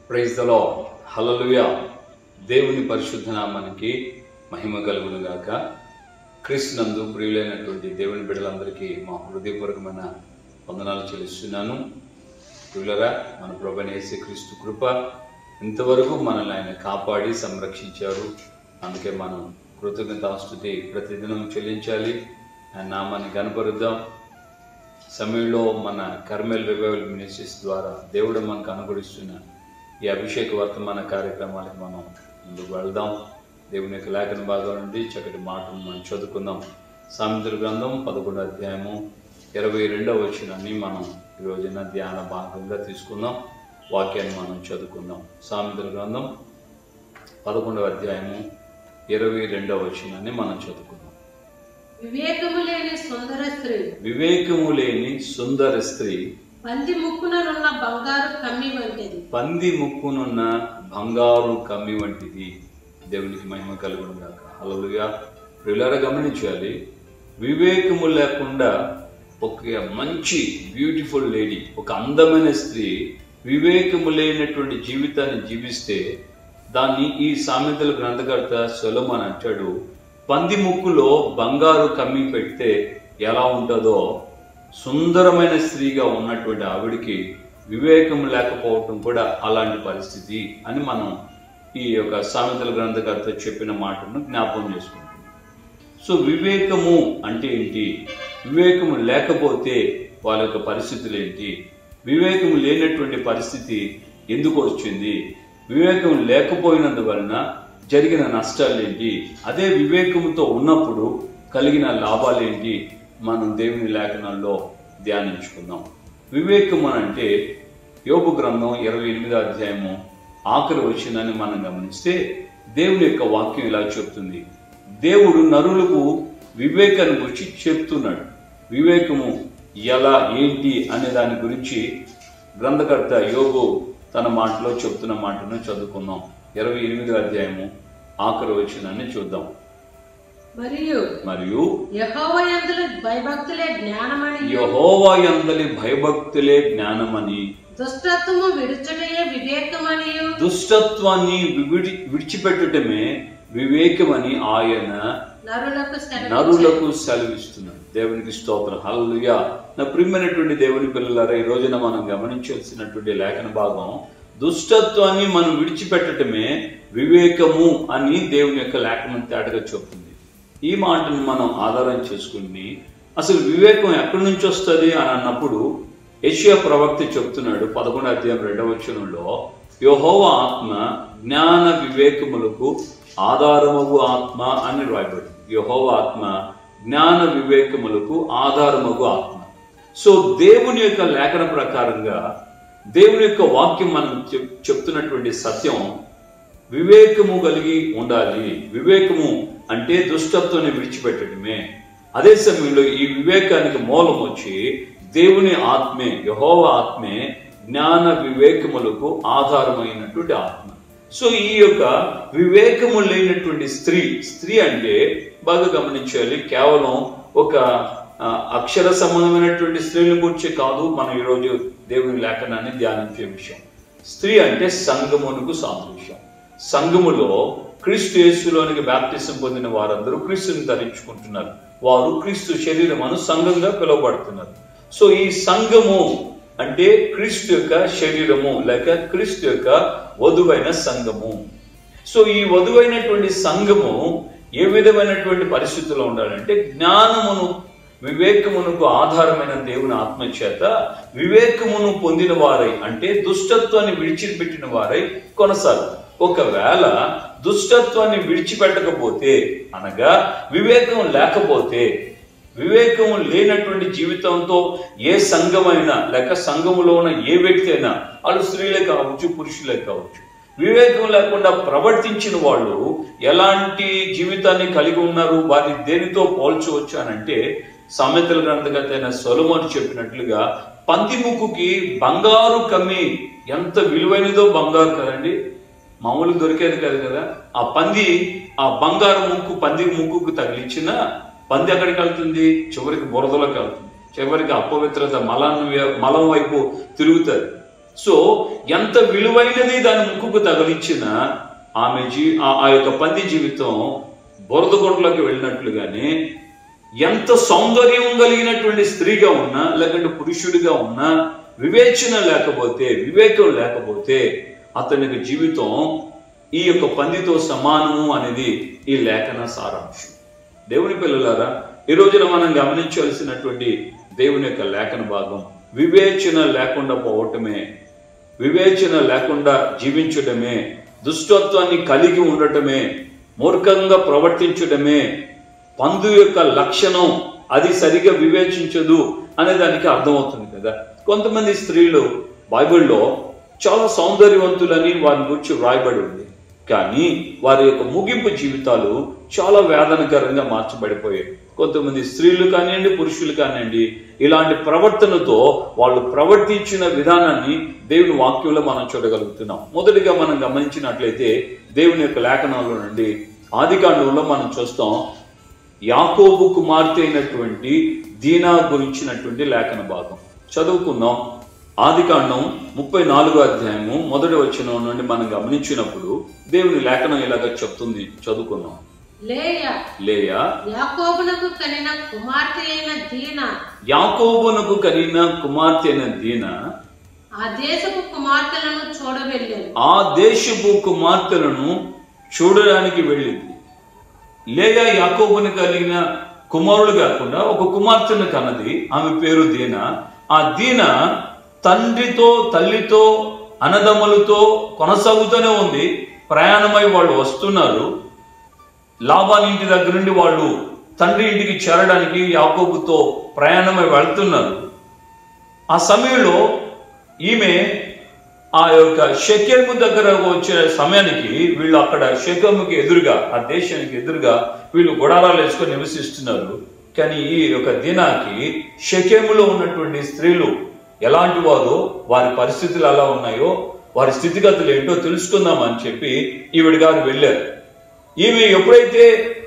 Praise the lord. హల్లెలూయా. దేవుని పరిశుద్ధ నామానికి మహిమ కలుగును గాక. క్రీస్తునందు ప్రియులైనటువంటి దేవుని బిడ్డలందరికీ మా హృదయపూర్వకమైన వందనాలు చెల్లిస్తున్నాను. ప్రియులరా, మన ప్రభువైన యేసుక్రీస్తు కృప ఇంతవరకు మనల్ని ఆయన కాపాడి సంరక్షించారు. అందుకే మనం కృతజ్ఞతాస్తుతి ప్రతిదినం చెల్లించాలి. ఆయన నామాన్ని కనపరుద్దాం. సమయంలో మన కర్మెల్ రివైవల్ మినిస్ట్రీస్ ద్వారా దేవుడు మనకు అనుగ్రహిస్తున్న ఈ అభిషేక వర్తమాన కార్యక్రమాలకు మనం ముందుకు వెళ్దాం. దేవుని యొక్క లేఖన భాగం నుండి చక్కటి మాటను మనం చదువుకుందాం. సామెతల గ్రంథం 11వ అధ్యాయము 22వ వచనాన్ని మనం ఈ రోజున ధ్యాన భాగంగా తీసుకుందాం. వాక్యాన్ని మనం చదువుకుందాం. సామెతల గ్రంథం 11వ అధ్యాయము 22వ వచనాన్ని మనం చదువుకుందాం. వివేకము లేని సుందర స్త్రీ పంది ముక్కునున్న బంగారు కమ్మి వంటిది. దేవునికి మహిమ కలుగును గాక. హల్లెలూయా. ప్రియులారా, గమనించాలి, వివేకము లేకుండా ఒక మంచి బ్యూటిఫుల్ లేడీ, ఒక అందమైన స్త్రీ వివేకము లేనటువంటి జీవితాన్ని జీవిస్తే దాన్ని ఈ సామెతల గ్రంథకర్త సొలొమోను అంటాడు, పంది ముక్కులో బంగారు కమ్మి పెడితే ఎలా ఉంటుందో సుందరమైన స్త్రీగా ఉన్నటువంటి ఆవిడికి వివేకం లేకపోవటం కూడా అలాంటి పరిస్థితి అని మనం ఈ యొక్క సామెతల గ్రంథకర్త చెప్పిన మాటను జ్ఞాపకం చేసుకుంటున్నాం. సో వివేకము అంటే ఏంటి? వివేకము లేకపోతే వాళ్ళ యొక్క పరిస్థితులు ఏంటి? వివేకము లేనటువంటి పరిస్థితి ఎందుకు వచ్చింది? వివేకం లేకపోయినందువలన జరిగిన నష్టాలు ఏంటి? అదే వివేకముతో ఉన్నప్పుడు కలిగిన లాభాలు ఏంటి? మనం దేవుని లేఖనాల్లో ధ్యానించుకుందాం. వివేకం అంటే యోబు గ్రంథం 28వ అధ్యాయము ఆఖరి వచనాన్ని మనం గమనిస్తే దేవుని యొక్క వాక్యం ఇలా చెప్తుంది. దేవుడు నరులకు వివేకాన్ని గురించి చెప్తున్నాడు. వివేకము ఎలా ఏంటి అనే దాని గురించి గ్రంథకర్త యోబు తన మాటలో చెప్తున్న మాటను చదువుకుందాం. 28వ అధ్యాయము ఆఖరి వచనాన్ని చూద్దాం. మరియు యెహోవా యందలి భయభక్తులే జ్ఞానమని దుష్టత్వాన్ని విడిచిపెట్టడమే వివేకమని ఆయన నరులకు సెలవిస్తున్నాడు. దేవునికి స్తోత్రం. హల్లెలూయా. నా ప్రియమైనటువంటి దేవుని పిల్లలారా, ఈ రోజున మనం గమనించాల్సినటువంటి లేఖన భాగం దుష్టత్వాన్ని మనం విడిచిపెట్టడమే వివేకము అని దేవుని యొక్క లేఖనం తేటగా చెప్తుంది. ఈ మాటను మనం ఆధారం చేసుకుని అసలు వివేకం ఎక్కడి నుంచి వస్తుంది అని అన్నప్పుడు యెషయా ప్రవక్త చెప్తున్నాడు 11వ అధ్యాయం 2వ వచనంలో, యెహోవా ఆత్మ జ్ఞాన వివేకములకు ఆధారమగు ఆత్మ అని రాయబడింది. యెహోవా ఆత్మ జ్ఞాన వివేకములకు ఆధారమగు ఆత్మ. సో దేవుని యొక్క లేఖన ప్రకారంగా దేవుని యొక్క వాక్యం మనం చెప్తున్నటువంటి సత్యం, వివేకము కలిగి ఉండాలి. వివేకము అంటే దుష్టత్వాన్ని విడిచిపెట్టడమే. అదే సమయంలో ఈ వివేకానికి మూలం వచ్చి దేవుని ఆత్మే, యెహోవా ఆత్మే జ్ఞాన వివేకములకు ఆధారమైనటువంటి ఆత్మ. సో ఈ యొక్క వివేకము లేనటువంటి స్త్రీ అంటే బాగా గమనించాలి, కేవలం ఒక అక్షర సంబంధమైనటువంటి స్త్రీల గురించి కాదు మనం ఈరోజు దేవుని లేఖనాన్ని ధ్యానించే విషయం. స్త్రీ అంటే సంఘమునకు సాదృశ్యం. సంఘములో క్రీస్తు యేసులోనికి బాప్తిసం పొందిన వారందరూ క్రీస్తుని ధరించుకుంటున్నారు. వారు క్రీస్తు శరీరం అను సంఘంగా పిలువబడుతున్నారు. సో ఈ సంఘము అంటే క్రీస్తు యొక్క శరీరము లేక క్రీస్తు యొక్క వధువైన సంఘము. సో ఈ వధువైనటువంటి సంఘము ఏ విధమైనటువంటి పరిస్థితుల్లో ఉండాలంటే జ్ఞానమును వివేకమునకు ఆధారమైన దేవుని ఆత్మచేత వివేకమును పొందిన వారై, అంటే దుష్టత్వాన్ని విడిచిపెట్టిన వారై కొనసాగాలి. ఒకవేళ దుష్టత్వాన్ని విడిచిపెట్టకపోతే, అనగా వివేకం లేకపోతే, వివేకం లేనటువంటి జీవితంతో ఏ సంఘమైనా లేక సంఘములో ఉన్న ఏ వ్యక్తి అయినా, వాళ్ళు స్త్రీలే కావచ్చు పురుషులే కావచ్చు, వివేకం లేకుండా ప్రవర్తించిన వాళ్ళు ఎలాంటి జీవితాన్ని కలిగి ఉన్నారు? వారి దేనితో పోల్చవచ్చు అనంటే సామెతల గ్రంథకర్త అయిన సొలొమోను చెప్పినట్లుగా పంది ముక్కుకి బంగారు కమ్మి ఎంత విలువైనదో బంగారు కదండి, మామూలు దొరికేది కాదు కదా. ఆ పంది ఆ బంగారు ముక్కు పంది ముక్కుకు తగిలించిన పంది ఎక్కడికి వెళ్తుంది? చివరికి బురదలోకి వెళ్తుంది. చివరికి అపవిత్రత మలం వైపు తిరుగుతుంది. సో ఎంత విలువైనది దాని ముక్కుకు తగిలించిన ఆమె ఆ యొక్క పంది జీవితం బురదగొండలోకి వెళ్ళినట్లుగానే ఎంత సౌందర్యం కలిగినటువంటి స్త్రీగా ఉన్నా లేకుంటే పురుషుడిగా ఉన్నా వివేచన లేకపోతే, వివేకం లేకపోతే అతనికి జీవితం ఈ యొక్క పందితో సమానము అనేది ఈ లేఖన సారాంశం. దేవుని పిల్లలారా, ఈ రోజున మనం గమనించాల్సినటువంటి దేవుని యొక్క లేఖన భాగం వివేచన లేకుండా పోవటమే, వివేచన లేకుండా జీవించడమే, దుష్టత్వాన్ని కలిగి ఉండటమే, మూర్ఖంగా ప్రవర్తించడమే పందు యొక్క లక్షణం. అది సరిగా వివేచించదు అనే దానికి అర్థమవుతుంది కదా. కొంతమంది స్త్రీలు బైబిల్లో చాలా సౌందర్యవంతులని వారి గురించి వ్రాయబడి ఉంది, కానీ వారి యొక్క ముగింపు జీవితాలు చాలా వేదనకరంగా మార్చబడిపోయాయి. కొంతమంది స్త్రీలు కానివ్వండి, పురుషులు కానివ్వండి, ఇలాంటి ప్రవర్తనతో వాళ్ళు ప్రవర్తించిన విధానాన్ని దేవుని వాక్యంలో మనం చూడగలుగుతున్నాం. మొదటిగా మనం గమనించినట్లయితే దేవుని యొక్క లేఖనాల్లో నుండి ఆదికాండంలో మనం చూస్తాం యాకోబు కుమార్తె అయినటువంటి దీనా గురించినటువంటి లేఖన భాగం చదువుకుందాం. ఆదికాండం 34వ అధ్యాయము 1వ వచనం నుండి మనం గమనించినప్పుడు దేవుని లేఖనం ఇలాగ చెప్తుంది, చదువుకుందాం. లేయా యాకోబునకు కనిన కుమార్తె అయిన దీనా ఆ దేశపు కుమార్తెలను చూడడానికి వెళ్ళింది. లేయా యాకోబుని కలిగిన కుమారుడు కాకుండా ఒక కుమార్తెను కన్నది, ఆమె పేరు దీనా. ఆ దీనా తండ్రితో, తల్లితో, అన్నదమ్ములతో కొనసాగుతూనే ఉంది. ప్రయాణమై వాళ్ళు వస్తున్నారు. లాబాని ఇంటి దగ్గర నుండి వాళ్ళు తండ్రి ఇంటికి చేరడానికి యాకోబుతో ప్రయాణమై వెళ్తున్నారు. ఆ సమయంలో ఈమె ఆ యొక్క షెకెము దగ్గర వచ్చే సమయానికి వీళ్ళు అక్కడ షెకెముకి ఎదురుగా, ఆ దేశానికి ఎదురుగా వీళ్ళు గుడారాలు వేసుకొని నివసిస్తున్నారు. కానీ ఈ యొక్క దినాకి షెకెములో ఉన్నటువంటి స్త్రీలు ఎలాంటి వారో, వారి పరిస్థితులు ఎలా ఉన్నాయో, వారి స్థితిగతులు ఏంటో తెలుసుకుందామని చెప్పి ఈవిడ గారు వెళ్ళారు. ఈమె ఎప్పుడైతే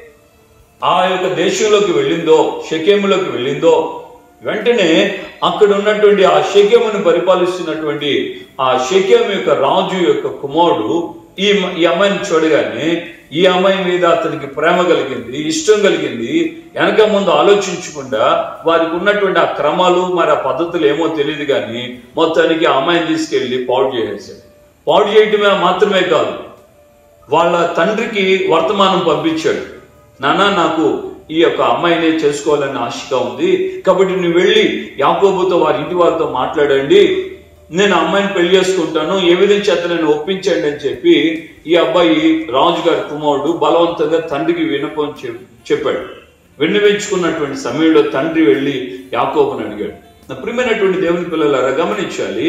ఆ యొక్క దేశంలోకి వెళ్ళిందో, షెకెములోకి వెళ్ళిందో, వెంటనే అక్కడ ఉన్నటువంటి ఆ షెకెమును పరిపాలిస్తున్నటువంటి ఆ షెకెము యొక్క రాజు యొక్క కుమారుడు ఈ అమ్మాయిని చూడగానే ఈ అమ్మాయి మీద అతనికి ప్రేమ కలిగింది, ఇష్టం కలిగింది. వెనక ముందు ఆలోచించకుండా వారికి ఉన్నటువంటి ఆ క్రమాలు, మరి ఆ పద్ధతులు ఏమో తెలియదు, కానీ మొత్తానికి ఆ అమ్మాయిని తీసుకెళ్లి పాడు చేసేసాడు. పాడు చేయటమే మాత్రమే కాదు, వాళ్ళ తండ్రికి వర్తమానం పంపించాడు. నాన్న, నాకు ఈ యొక్క అమ్మాయినే చేసుకోవాలని ఆశగా ఉంది, కాబట్టి నువ్వు వెళ్ళి యాకోబుతో, వారి ఇంటి వారితో మాట్లాడండి, నేను అమ్మాయిని పెళ్లి చేసుకుంటాను, ఏ విధంగా చేత నేను ఒప్పించండి అని చెప్పి ఈ అబ్బాయి రాజుగారి కుమారుడు బలవంతంగా తండ్రికి వినపం చెప్పాడు. విన్నవించుకున్నటువంటి సమయంలో తండ్రి వెళ్ళి యాకోబుని అడిగాడు. ప్రియమైనటువంటి దేవుని పిల్లలారా, గమనించాలి,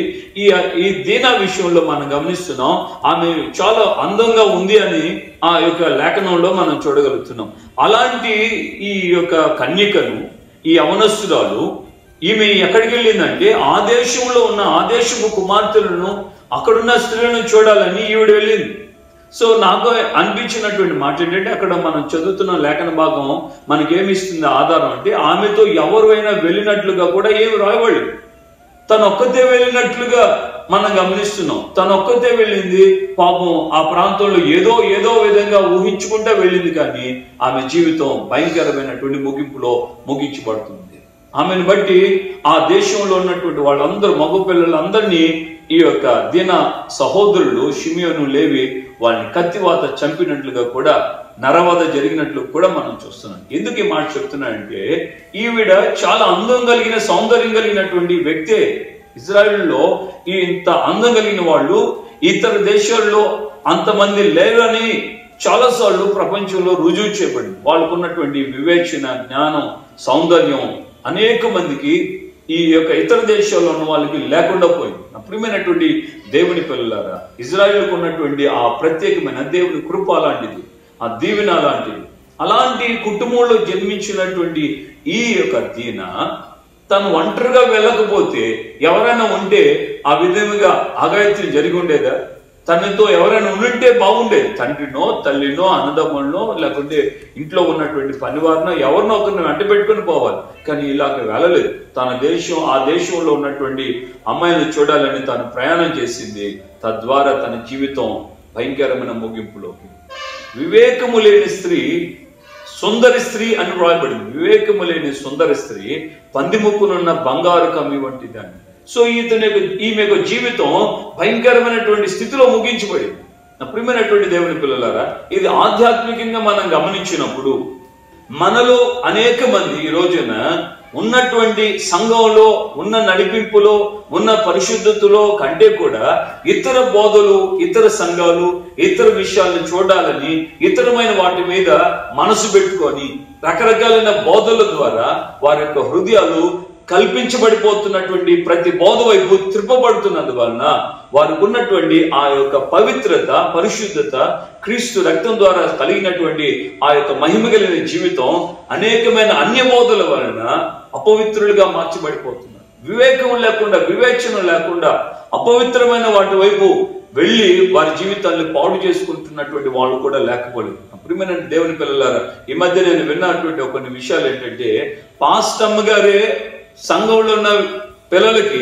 ఈ దీనా విషయంలో మనం గమనిస్తున్నాం, ఆమె చాలా అందంగా ఉంది అని ఆ యొక్క లేఖనంలో మనం చూడగలుగుతున్నాం. అలాంటి ఈ యొక్క కన్యకను, ఈ యవనస్తురాలు, ఈమె ఎక్కడికి వెళ్ళిందంటే ఆ దేశంలో ఉన్న ఆ దేశపు కుమార్తెలను, అక్కడున్న స్త్రీలను చూడాలని ఈవిడ వెళ్ళింది. సో నాకు అనిపించినటువంటి మాట ఏంటంటే, అక్కడ మనం చదువుతున్న లేఖన భాగం మనకేమిస్తుంది ఆధారం అంటే, ఆమెతో ఎవరైనా వెళ్ళినట్లుగా కూడా ఏమి రాయబడలేదు. తనొక్కతే వెళ్ళినట్లుగా మనం గమనిస్తున్నాం. తనొక్కతే వెళ్ళింది. పాపం ఆ ప్రాంతంలో ఏదో విధంగా ఊహించుకుంటా వెళ్ళింది, కానీ ఆమె జీవితం భయంకరమైనటువంటి ముగింపులో ముగించబడుతుంది. ఆమెను బట్టి ఆ దేశంలో ఉన్నటువంటి వాళ్ళందరూ, మగ పిల్లలందరినీ ఈ యొక్క దీన సహోదరులు షిమియోను, లేవి వాళ్ళని కత్తివాత చంపినట్లుగా కూడా, నరవధ జరిగినట్లు కూడా మనం చూస్తున్నాం. ఎందుకు ఈ మాట చెప్తున్నానంటే, ఈవిడ చాలా అందం కలిగిన, సౌందర్యం కలిగినటువంటి వ్యక్తే. ఇజ్రాయిల్లో ఇంత అందం కలిగిన వాళ్ళు ఇతర దేశాల్లో అంతమంది లేరని చాలాసార్లు ప్రపంచంలో రుజువు చేయబడింది. వాళ్ళకు ఉన్నటువంటి వివేచన, జ్ఞానం, సౌందర్యం అనేక మందికి ఈ యొక్క ఇతర దేశాల్లో ఉన్న వాళ్ళకి లేకుండా పోయింది. ప్రియమైనటువంటి దేవుని పిల్లలారా, ఇజ్రాయిల్కు ఉన్నటువంటి ఆ ప్రత్యేకమైన దేవుని కృప అలాంటిది, ఆ దీవెన అలాంటిది. అలాంటి కుటుంబంలో జన్మించినటువంటి ఈ యొక్క దీనా తను ఒంటరిగా వెళ్ళకపోతే, ఎవరైనా ఉంటే ఆ విధంగా అఘాయిత్యం జరిగి ఉండేదా? తనతో ఎవరైనా ఉంటే బాగుండేది. తండ్రినో తల్లినో అన్నదమ్ములనో లేకుంటే ఇంట్లో ఉన్నటువంటి పనివారినో ఎవరినో ఒకరిని వెంట పెట్టుకుని పోవాలి. కానీ ఇలాగ వెళ్ళలేదు. తన దేశం, ఆ దేశంలో ఉన్నటువంటి అమ్మాయిని చూడాలని తాను ప్రయాణం చేసింది. తద్వారా తన జీవితం భయంకరమైన ముగింపులోకి. వివేకము లేని స్త్రీ సుందరి స్త్రీ అని రాయబడింది. వివేకము లేని సుందరి స్త్రీ పందిముక్కునున్న బంగారు కమ్మి వంటి దాన్ని. సో ఈమెకు జీవితం భయంకరమైనటువంటి స్థితిలో ముగించబడింది. ప్రియమైనటువంటి దేవుని పిల్లలారా, ఇది ఆధ్యాత్మికంగా మనం గమనించినప్పుడు మనలో అనేక మంది ఈ రోజున ఉన్నటువంటి సంఘంలో ఉన్న నడిపింపులో ఉన్న పరిశుద్ధతలో కంటే కూడా ఇతర బోధలు, ఇతర సంఘాలు, ఇతర విషయాలను చూడాలని ఇతరమైన వాటి మీద మనసు పెట్టుకొని రకరకాలైన బోధల ద్వారా వారి యొక్క హృదయాలు కల్పించబడిపోతున్నటువంటి ప్రతి బోధ వైపు త్రిప్పబడుతున్నందువలన వారికి ఉన్నటువంటి ఆ యొక్క పవిత్రత, పరిశుద్ధత, క్రీస్తు రక్తం ద్వారా కలిగినటువంటి ఆ యొక్క మహిమ కలిగిన జీవితం అనేకమైన అన్య బోధల వలన అపవిత్రులుగా మార్చబడిపోతున్నారు. వివేకం లేకుండా, వివేచన లేకుండా అపవిత్రమైన వాటి వైపు వెళ్ళి వారి జీవితాన్ని పాడు చేసుకుంటున్నటువంటి వాళ్ళు కూడా లేకపోలేదు. ప్రియమైన దేవుని పిల్లలారా, ఈ మధ్య నేను విన్నటువంటి కొన్ని విషయాలు ఏంటంటే, పాస్టమ్మ గారే సంఘంలో ఉన్న పిల్లలకి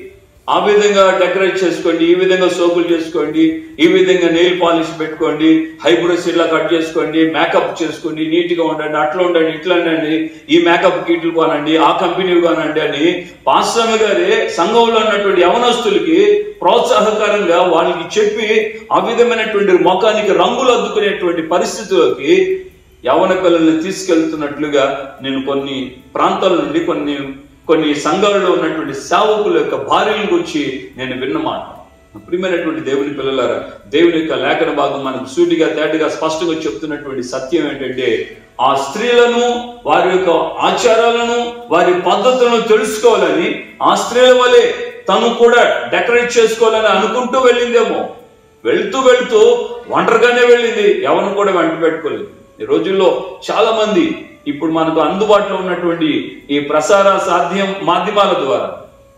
ఆ విధంగా డెకరేట్ చేసుకోండి, ఈ విధంగా సోకులు చేసుకోండి, ఈ విధంగా నెయిల్ పాలిష్ పెట్టుకోండి, హైబ్రోస్ ఇట్లా కట్ చేసుకోండి, మేకప్ చేసుకోండి, నీట్ గా ఉండండి, అట్లా ఉండండి, ఇట్లా ఉండండి, ఈ మేకప్ కిట్లు కొనండి, ఆ కంపెనీ కొనండి అని పాస్టమ్మ గారే సంఘంలో ఉన్నటువంటి యవనస్తులకి ప్రోత్సాహకరంగా వాళ్ళకి చెప్పి ఆ విధమైనటువంటి ముఖానికి రంగులు అద్దుకునేటువంటి పరిస్థితుల్లోకి యవన పిల్లల్ని తీసుకెళ్తున్నట్లుగా నేను కొన్ని ప్రాంతాల నుండి కొన్ని సంఘాలలో ఉన్నటువంటి సేవకుల యొక్క భార్యల గురించి నేను విన్నమాట. ప్రియమైనటువంటి దేవుని పిల్లలారా, దేవుని యొక్క లేఖన భాగం మనకు సూటిగా తేటగా స్పష్టంగా చెప్తున్నటువంటి సత్యం ఏంటంటే, ఆ స్త్రీలను, వారి యొక్క ఆచారాలను, వారి పద్ధతులను తెలుసుకోవాలని ఆ స్త్రీల వలె తను కూడా డెకరేట్ చేసుకోవాలని అనుకుంటూ వెళ్ళిందేమో. వెళ్తూ ఒంటరిగానే వెళ్ళింది, ఎవరిని కూడా వెంట పెట్టుకోలేదు. ఈ రోజుల్లో చాలా మంది ఇప్పుడు మనకు అందుబాటులో ఉన్నటువంటి ఈ ప్రసార మాధ్యమాల ద్వారా,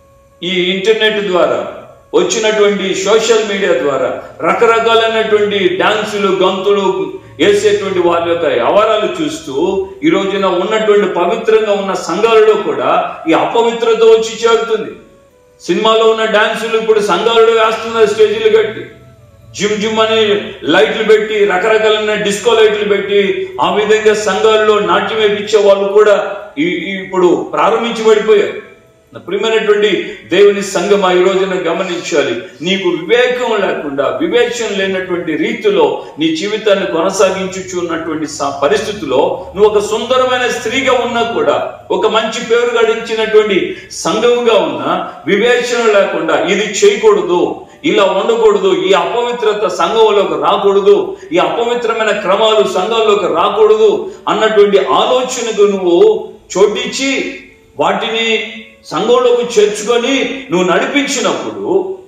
ఈ ఇంటర్నెట్ ద్వారా, వచ్చినటువంటి సోషల్ మీడియా ద్వారా రకరకాలైనటువంటి డాన్సులు, గంతులు వేసేటువంటి వాళ్ళ యొక్క వ్యవహారాలు చూస్తూ ఈ రోజున ఉన్నటువంటి పవిత్రంగా ఉన్న సంఘాలలో కూడా ఈ అపవిత్రత వచ్చి చేరుతుంది. సినిమాలో ఉన్న డాన్సులు ఇప్పుడు సంఘాలలో వేస్తున్నారు, స్టేజీలు కట్టి జిమ్ అని లైట్లు పెట్టి, రకరకాలైన డిస్కో లైట్లు పెట్టి ఆ విధంగా సంఘాల్లో నాట్యం వేయించే వాళ్ళు కూడా ఇప్పుడు ప్రారంభించబడిపోయారు. ప్రియమైనటువంటి దేవుని సంఘమా, ఈ రోజున గమనించాలి, నీకు వివేకం లేకుండా, వివేచన లేనటువంటి రీతిలో నీ జీవితాన్ని కొనసాగించుచున్నటువంటి పరిస్థితుల్లో నువ్వు ఒక సుందరమైన స్త్రీగా ఉన్నా కూడా, ఒక మంచి పేరు గడించినటువంటి సంఘముగా ఉన్నా, వివేచన లేకుండా ఇది చేయకూడదు, ఇలా ఉండకూడదు, ఈ అపవిత్రత సంఘంలోకి రాకూడదు, ఈ అపవిత్రమైన క్రమాలు సంఘంలోకి రాకూడదు అన్నటువంటి ఆలోచనకు నువ్వు చోటించి వాటిని సంఘంలోకి చేర్చుకొని నువ్వు నడిపించినప్పుడు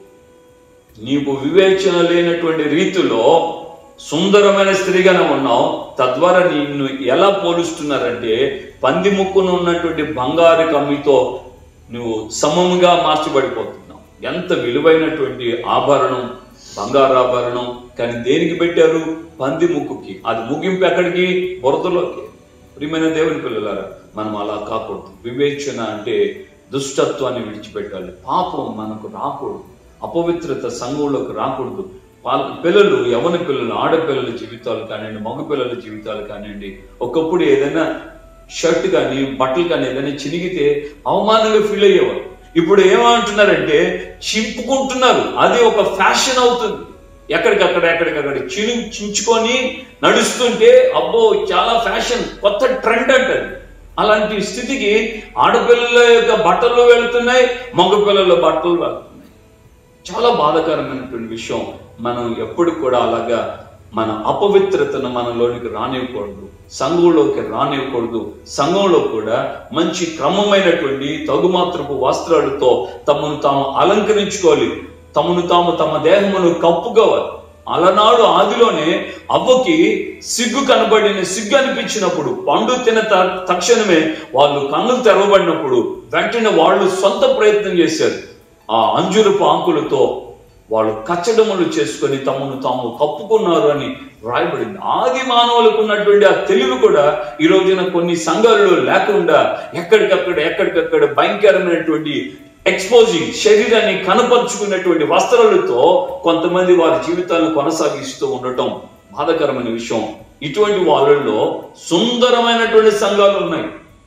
నీకు వివేచన లేనటువంటి రీతిలో సుందరమైన స్త్రీగానే ఉన్నావు. తద్వారా నిన్ను ఎలా పోలుస్తున్నారంటే, పంది ముక్కును ఉన్నటువంటి బంగారు కమ్మితో నువ్వు సమముగా మార్చబడిపోతున్నావు. ఎంత విలువైనటువంటి ఆభరణం, బంగారు ఆభరణం, కానీ దేనికి పెట్టారు? పంది ముక్కుకి. అది ముగింపు ఎక్కడికి? బురదలోకి. ప్రియమైన దేవుని పిల్లలారా, మనం అలా కాకూడదు. వివేచన అంటే దుష్టత్వాన్ని విడిచిపెట్టాలి. పాపం మనకు రాకూడదు, అపవిత్రత సంఘంలోకి రాకూడదు. పిల్లలు, యవన పిల్లలు, ఆడపిల్లల జీవితాలు కానివ్వండి, మగ పిల్లల జీవితాలు కానివ్వండి, ఒకప్పుడు ఏదైనా షర్ట్ కానీ బట్టలు కానీ ఏదైనా చినిగితే అవమానంగా ఫీల్ అయ్యేవారు. ఇప్పుడు ఏమంటున్నారంటే చింపుకుంటున్నారు, అది ఒక ఫ్యాషన్ అవుతుంది. ఎక్కడికక్కడ చించుకొని నడుస్తుంటే అబ్బో చాలా ఫ్యాషన్, కొత్త ట్రెండ్ అంటది. అలాంటి స్థితికి ఆడపిల్లల యొక్క బట్టలు వెళుతున్నాయి, మగ పిల్లల బట్టలు వెళ్తున్నాయి. చాలా బాధాకరమైనటువంటి విషయం. మనం ఎప్పుడు కూడా అలాగా మన అపవిత్రతను మనలోనికి రానివ్వకూడదు, సంఘంలోకి రానివ్వకూడదు. సంఘంలో కూడా మంచి క్రమమైనటువంటి తగుమాత్రపు వస్త్రాలతో తమను తాము అలంకరించుకోవాలి, తమ దేహమును కప్పుకోవాలి. అలనాడు ఆదిలోనే అవ్వకి సిగ్గు అనిపించినప్పుడు, పండు తిన తక్షణమే వాళ్ళు కన్నులు తెరవబడినప్పుడు వెంటనే వాళ్ళు సొంత ప్రయత్నం చేశారు. ఆ అంజురపు ఆకులతో వాళ్ళు కచ్చడములు చేసుకొని తమను తాము కప్పుకున్నారు అని రాయబడింది. ఆది మానవులకు ఉన్నటువంటి ఆ తెలివి కూడా ఈ రోజున కొన్ని సంఘాల్లో లేకుండా ఎక్కడికక్కడ భయంకరమైనటువంటి ఎక్స్పోజింగ్, శరీరాన్ని కనపరుచుకున్నటువంటి వస్త్రాలతో కొంతమంది వారి జీవితాలను కొనసాగిస్తూ ఉండటం బాధాకరమైన విషయం. ఇటువంటి వాళ్ళల్లో సుందరమైనటువంటి సంఘాలు ఉన్నాయి.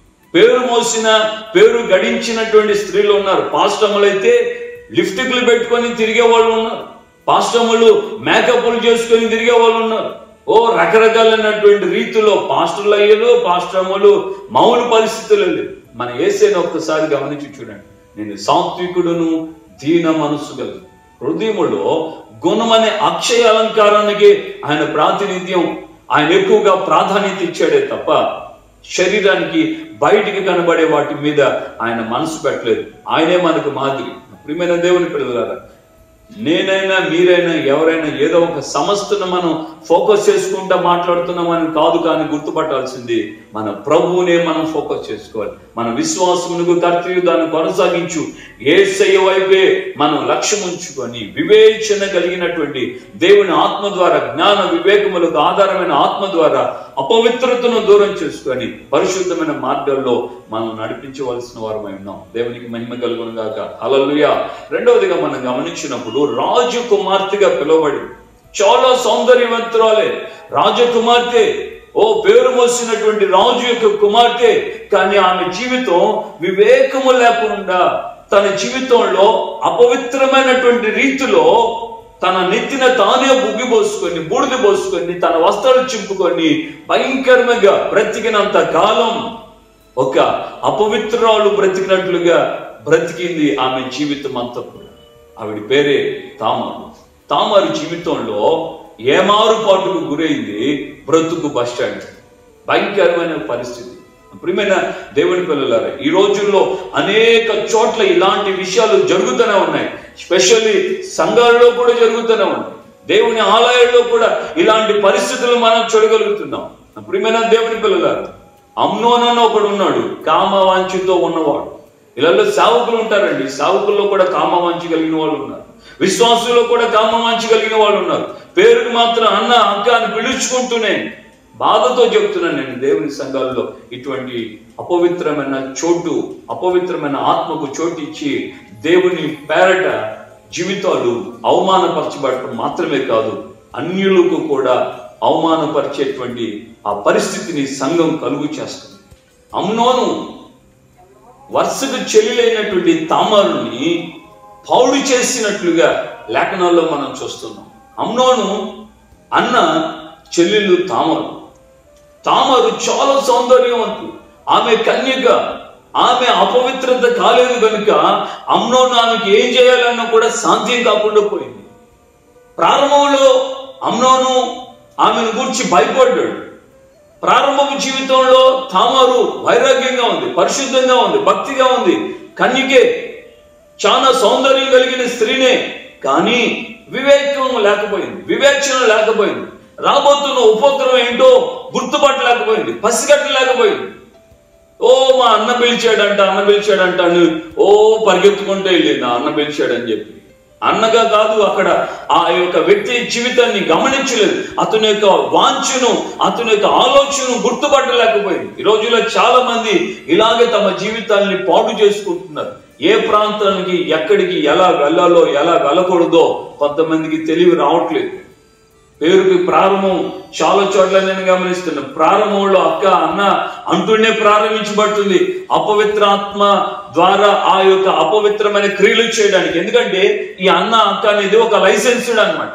పేరు గడించినటువంటి స్త్రీలు ఉన్నారు. పాస్టములైతే లిప్స్టిక్లు పెట్టుకొని తిరిగే వాళ్ళు ఉన్నారు. పాస్టములు మేకప్లు చేసుకొని తిరిగే వాళ్ళు ఉన్నారు. రకరకాలైనటువంటి రీతిలో పాస్టర్లు అయ్యేలు, పాస్టములు మామూలు పరిస్థితులు లేదు. మన యేసేను ఒక్కసారి గమనించి చూడండి. నేను సాత్వికుడును, దీన మనస్సు గలదు, హృదయములో గుణమనే అక్షయ అలంకారానికి ఆయన ప్రాతినిధ్యం, ఆయన ఎక్కువగా ప్రాధాన్యత ఇచ్చాడే తప్ప శరీరానికి బయటికి కనబడే వాటి మీద ఆయన మనసు పెట్టలేదు. ఆయనే మనకు మాదిరి. ప్రియమైన దేవుని పిల్లలారా, నేనైనా మీరైనా ఎవరైనా ఏదో ఒక సమస్యను మనం ఫోకస్ చేసుకుంటా మాట్లాడుతున్నామని కాదు, కానీ గుర్తుపట్టాల్సింది మన ప్రభువునే మనం ఫోకస్ చేసుకోవాలి. మన విశ్వాసమునకు కర్తవ్యం దాన్ని కొనసాగించు యేసయ్య వైపే మనం లక్ష్యం ఉంచుకొని వివేచన కలిగినటువంటి దేవుని ఆత్మ ద్వారా, జ్ఞాన వివేకములకు ఆధారమైన ఆత్మ ద్వారా అపవిత్రతను దూరం చేసుకొని పరిశుద్ధమైన మార్గాల్లో మనం నడిపించవలసిన వారమై ఉన్నాం. దేవునికి మహిమ కలుగును గాక. హల్లెలూయా. రెండవదిగా మనం గమనించినప్పుడు రాజకుమార్తెగా పిలువబడింది. చాలా సౌందర్యవంతురాలే రాజకుమార్తె, పేరు మోసినటువంటి రాజు యొక్క కుమార్తె. కానీ ఆమె జీవితం వివేకము లేకుండా, తన జీవితంలో అపవిత్రమైనటువంటి రీతిలో తన నెత్తిన తానే బుగ్గిపోసుకొని, బూడిద పోసుకొని, తన వస్త్రాలు చింపుకొని భయంకరంగా బ్రతికినంత కాలం ఒక అపవిత్రాలు బ్రతికినట్లుగా బ్రతికింది ఆమె జీవితం అంతా కూడా. ఆవిడ పేరే తామారు. తామారు జీవితంలో ఏమారుపాటుకు గురైంది బ్రతుకు బస్టాండ్. భయంకరమైన పరిస్థితి. ప్రియమైన దేవుని పిల్లలారా, ఈ రోజుల్లో అనేక చోట్ల ఇలాంటి విషయాలు జరుగుతూనే ఉన్నాయి. స్పెషల్లీ సంఘాల్లో కూడా జరుగుతూనే ఉన్నాయి. దేవుని ఆలయాల్లో కూడా ఇలాంటి పరిస్థితులు మనం చూడగలుగుతున్నాం. ప్రియమైన దేవుని పిల్లలారా, అమ్నోను అన్న ఒకడు ఉన్నాడు, కామవాంఛతో ఉన్నవాడు. ఇళ్ళల్లో సేవకులు ఉంటారండి, సేవకుల్లో కూడా కామవాంఛ కలిగిన వాళ్ళు ఉన్నారు. విశ్వాసుల్లో కూడా కామవాంఛ కలిగిన వాళ్ళు ఉన్నారు. పేరుకి మాత్రం అన్న అక్క అని పిలుచుకుంటూనే, బాధతో చెప్తున్నాను నేను, దేవుని సంఘాల్లో ఇటువంటి అపవిత్రమైన చోటు, అపవిత్రమైన ఆత్మకు చోటు ఇచ్చి దేవుని పేరట జీవితాలు అవమానపరచబడటం మాత్రమే కాదు, అన్యులకు కూడా అవమానపరిచేటువంటి ఆ పరిస్థితిని సంఘం కలుగు చేస్తుంది. అమ్నోను వరుసకు చెల్లెలైనటువంటి తామారుని పౌడు చేసినట్లుగా లేఖనాల్లో మనం చూస్తున్నాం. అమ్నోను అన్న చెల్లెలు తామారు. తామారు చాలా సౌందర్యవంతులు, ఆమె కన్యక, ఆమె అపవిత్రత కాలేదు కనుక అమ్నోను ఆమెకి ఏం చేయాలన్నా కూడా సాధ్యం కాకుండా పోయింది. ప్రారంభంలో అమ్నోను ఆమెను గురించి భయపడ్డాడు. ప్రారంభపు జీవితంలో తామారు వైరాగ్యంగా ఉంది, పరిశుద్ధంగా ఉంది, భక్తిగా ఉంది, కన్యకే, చాలా సౌందర్యం కలిగిన స్త్రీనే. కానీ వివేకం లేకపోయింది, వివేచన లేకపోయింది. రాబోతున్న ఉపద్రవం ఏంటో గుర్తుపట్టలేకపోయింది, పసిగట్టలేకపోయింది. మా అన్న పిలిచాడంట అని పరిగెత్తుకుంటే వెళ్ళింది అన్న పిలిచాడని చెప్పి. అన్నగా కాదు, అక్కడ ఆ యొక్క వ్యక్తి జీవితాన్ని గమనించలేదు. అతని యొక్క వాంఛను, అతని యొక్క ఆలోచనను గుర్తుపట్టలేకపోయింది. ఈ రోజుల్లో చాలా మంది ఇలాగే తమ జీవితాన్ని పాడు చేసుకుంటున్నారు. ఏ ప్రాంతానికి ఎక్కడికి ఎలా వెళ్ళాలో ఎలా వెళ్ళకూడదో కొంతమందికి తెలివి రావట్లేదు. పేరుకి ప్రారంభం చాలా చోట్ల నేను గమనిస్తున్నాను. ప్రారంభంలో అక్క అన్న అంటూనే ప్రారంభించబడుతుంది అపవిత్రాత్మ ద్వారా ఆ యొక్క అపవిత్రమైన క్రియలు చేయడానికి. ఎందుకంటే ఈ అన్న అక్క అనేది ఒక లైసెన్స్డ్ అన్నమాట.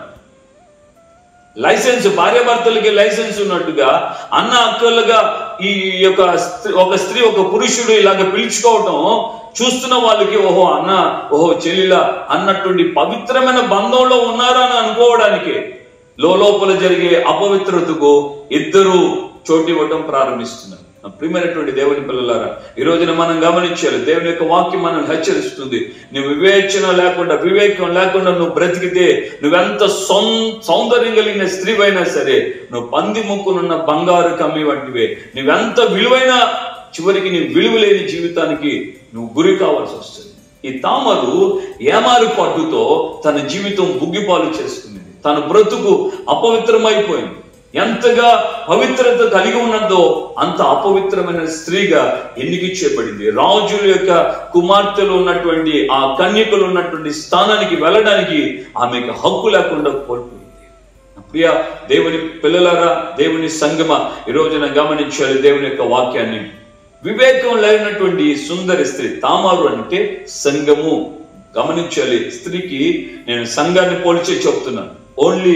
లైసెన్స్, భార్యాభర్తలకి లైసెన్స్ ఉన్నట్టుగా అన్న అక్కలుగా ఈ యొక్క ఒక స్త్రీ ఒక పురుషుడు ఇలాగ పిలుచుకోవటం చూస్తున్న వాళ్ళకి ఓహో అన్న, ఓహో చెల్లిలా అన్నటువంటి పవిత్రమైన బంధంలో ఉన్నారా అని అనుకోవడానికి లోపల జరిగే అపవిత్రతకు ఇద్దరు చోటివ్వటం ప్రారంభిస్తున్నారు. ప్రియమైనటువంటి దేవుని పిల్లలారా, ఈ రోజున మనం గమనించాలి, దేవుని యొక్క వాక్యం మనం హెచ్చరిస్తుంది. నువ్వు వివేచన లేకుండా, వివేకం లేకుండా నువ్వు బ్రతికితే నువ్వెంత సౌందర్యం కలిగిన స్త్రీవైనా సరే, నువ్వు పంది ముక్కునున్న బంగారు కమ్మి వంటివే. నువ్వెంత విలువైన, చివరికి నీ విలువ లేని జీవితానికి నువ్వు గురి కావాల్సి వస్తుంది. ఈ తామరు ఏమారుపాటుతో తన జీవితం బుగ్గిపాలు చేసుకునేది. తన బ్రతుకు అపవిత్రమైపోయింది. ఎంతగా పవిత్రత కలిగి ఉన్నదో అంత అపవిత్రమైన స్త్రీగా ఎన్నిక చేయబడింది. రాజుల యొక్క కుమార్తెలు ఉన్నటువంటి ఆ కన్యకలు ఉన్నటువంటి స్థానానికి వెళ్ళడానికి ఆమెకు హక్కు లేకుండా కోల్పోయింది. ప్రియ దేవుని పిల్లలారా, దేవుని సంగమ, ఈ రోజున గమనించాలి దేవుని యొక్క వాక్యాన్ని. వివేకం లేనటువంటి సుందరి స్త్రీ తామారు అంటే సంఘము. గమనించాలి, స్త్రీకి నేను సంఘాన్ని పోల్చే చెప్తున్నాను. ఓన్లీ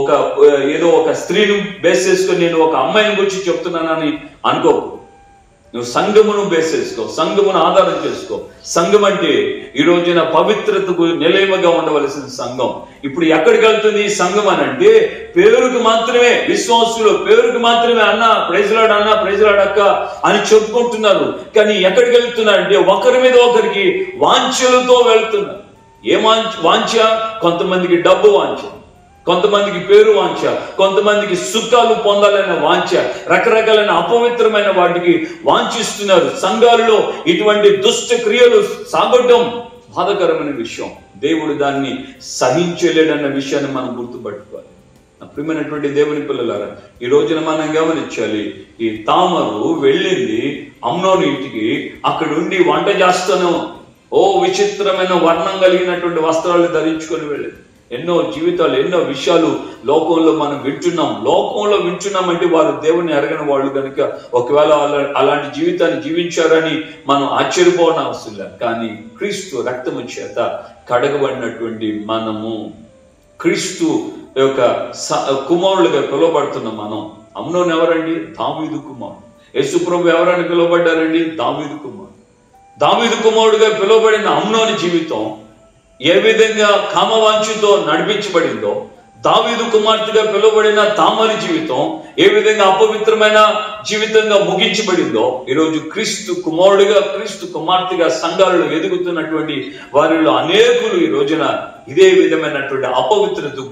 ఏదో ఒక స్త్రీని బేస్ చేసుకొని నేను ఒక అమ్మాయిని గురించి చెప్తున్నానని అనుకోకు. నువ్వు సంఘమును బేస్ చేసుకో, సంఘమును ఆధారం చేసుకో. సంఘం అంటే ఈ రోజున పవిత్రతకు నిలయమగా ఉండవలసిన సంఘం. ఇప్పుడు ఎక్కడికి వెళ్తుంది ఈ సంఘం అని అంటే, పేరుకు మాత్రమే విశ్వాసులు, పేరుకు మాత్రమే అన్న ప్రైజ్లాడ్ అన్న ప్రైజ్లాడ్ అక్క అని చెప్పుకుంటున్నారు. కానీ ఎక్కడికి వెళ్తున్నారంటే ఒకరి మీద ఒకరికి వాంఛలతో వెళ్తున్నారు. ఏ వాంఛ? కొంతమందికి డబ్బు వాంఛ, కొంతమందికి పేరు వాంఛ, కొంతమందికి సుఖాలు పొందాలనే వాంఛ, రకరకాలైన అపవిత్రమైన వాటికి వాంఛిస్తున్నారు. సంఘాలలో ఇటువంటి దుష్ట క్రియలు సాగడం బాధకరమైన విషయం. దేవుడు దాన్ని సహించలేడన్న విషయాన్ని మనం గుర్తుపట్టుకోవాలి. ప్రియమైనటువంటి దేవుని పిల్లలారా, ఈ రోజున మనం గమనించాలి, ఈ తామరు వెళ్ళింది అమ్నోని ఇంటికి. అక్కడ ఉండి వంట చేస్తాను. విచిత్రమైన వర్ణం కలిగినటువంటి వస్త్రాలు ధరించుకొని వెళ్ళింది. ఎన్నో జీవితాలు, ఎన్నో విషయాలు లోకంలో మనం వింటున్నామంటే వారు దేవుని ఎరగని వాళ్ళు కనుక ఒకవేళ అలాంటి జీవితాన్ని జీవించారని మనం ఆశ్చర్యపోవడం అవసరం లేదు. కానీ క్రీస్తు రక్తము చేత కడగబడినటువంటి మనము, క్రీస్తు యొక్క కుమారులుగా పిలువబడుతున్న మనం. అమ్నోను ఎవరండి? దావీదు కుమారుడు. యేసు ప్రభు ఎవరని పిలువబడ్డారండి? దావీదు కుమారుడు. దావీదు కుమారుడుగా పిలువబడిన అమ్నోని జీవితం ఏ విధంగా కామవాంఛతో నడిపించబడిందో, దావీదు కుమార్తెగా పిలువబడిన తామరి జీవితం ఏ విధంగా అపవిత్రమైన జీవితంగా ముగించబడిందో, ఈరోజు క్రీస్తు కుమారుడుగా, క్రీస్తు కుమార్తెగా సంఘాలలో ఎదుగుతున్నటువంటి వారిలో అనేకులు ఈ రోజున ఇదే విధమైనటువంటి అపవిత్రతకు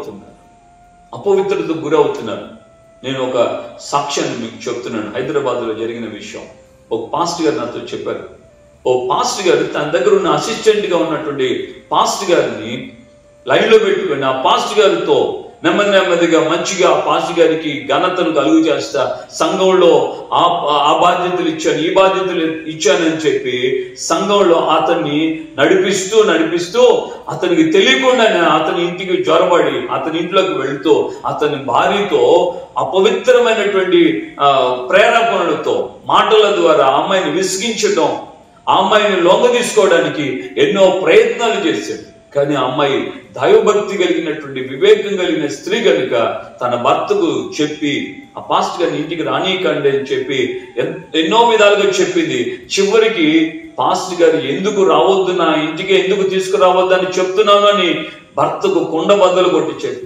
గురవుతున్నారు. నేను ఒక సాక్ష్యాన్ని మీకు చెప్తున్నాను. హైదరాబాద్ లో జరిగిన విషయం. ఒక పాస్టర్ గారు నాతో చెప్పారు. పాస్టర్ గారు తన దగ్గర ఉన్న అసిస్టెంట్ గా ఉన్నటువంటి పాస్టర్ గారిని లైన్ లో పెట్టుకుని ఆ పాస్టర్ గారితో నెమ్మదిగా మంచిగా పాస్టర్ గారికి ఘనతను కలుగు చేస్తా, సంఘంలో ఆ బాధ్యతలు ఇచ్చాను, ఈ బాధ్యతలు ఇచ్చానని చెప్పి సంఘంలో అతన్ని నడిపిస్తూ అతనికి తెలియకుండానే అతని ఇంటికి జ్వరపడి అతని ఇంట్లోకి వెళుతూ అతని భార్యతో అపవిత్రమైనటువంటి ప్రేరేపణలతో మాటల ద్వారా ఆ అమ్మాయిని విసిగించడం, ఆ అమ్మాయిని లొంగ తీసుకోవడానికి ఎన్నో ప్రయత్నాలు చేశాడు. కానీ ఆ అమ్మాయి దైవభక్తి కలిగినటువంటి వివేకం కలిగిన స్త్రీ కనుక తన భర్తకు చెప్పి ఆ పాస్ట్ గారిని ఇంటికి రానీకండి అని చెప్పి ఎన్నో విధాలుగా చెప్పింది. చివరికి పాస్ట్ గారు ఎందుకు రావద్దు, నా ఇంటికి ఎందుకు తీసుకురావద్దు అని చెప్తున్నాను అని భర్తకు కుండ బద్దలు కొట్టి చెప్పింది.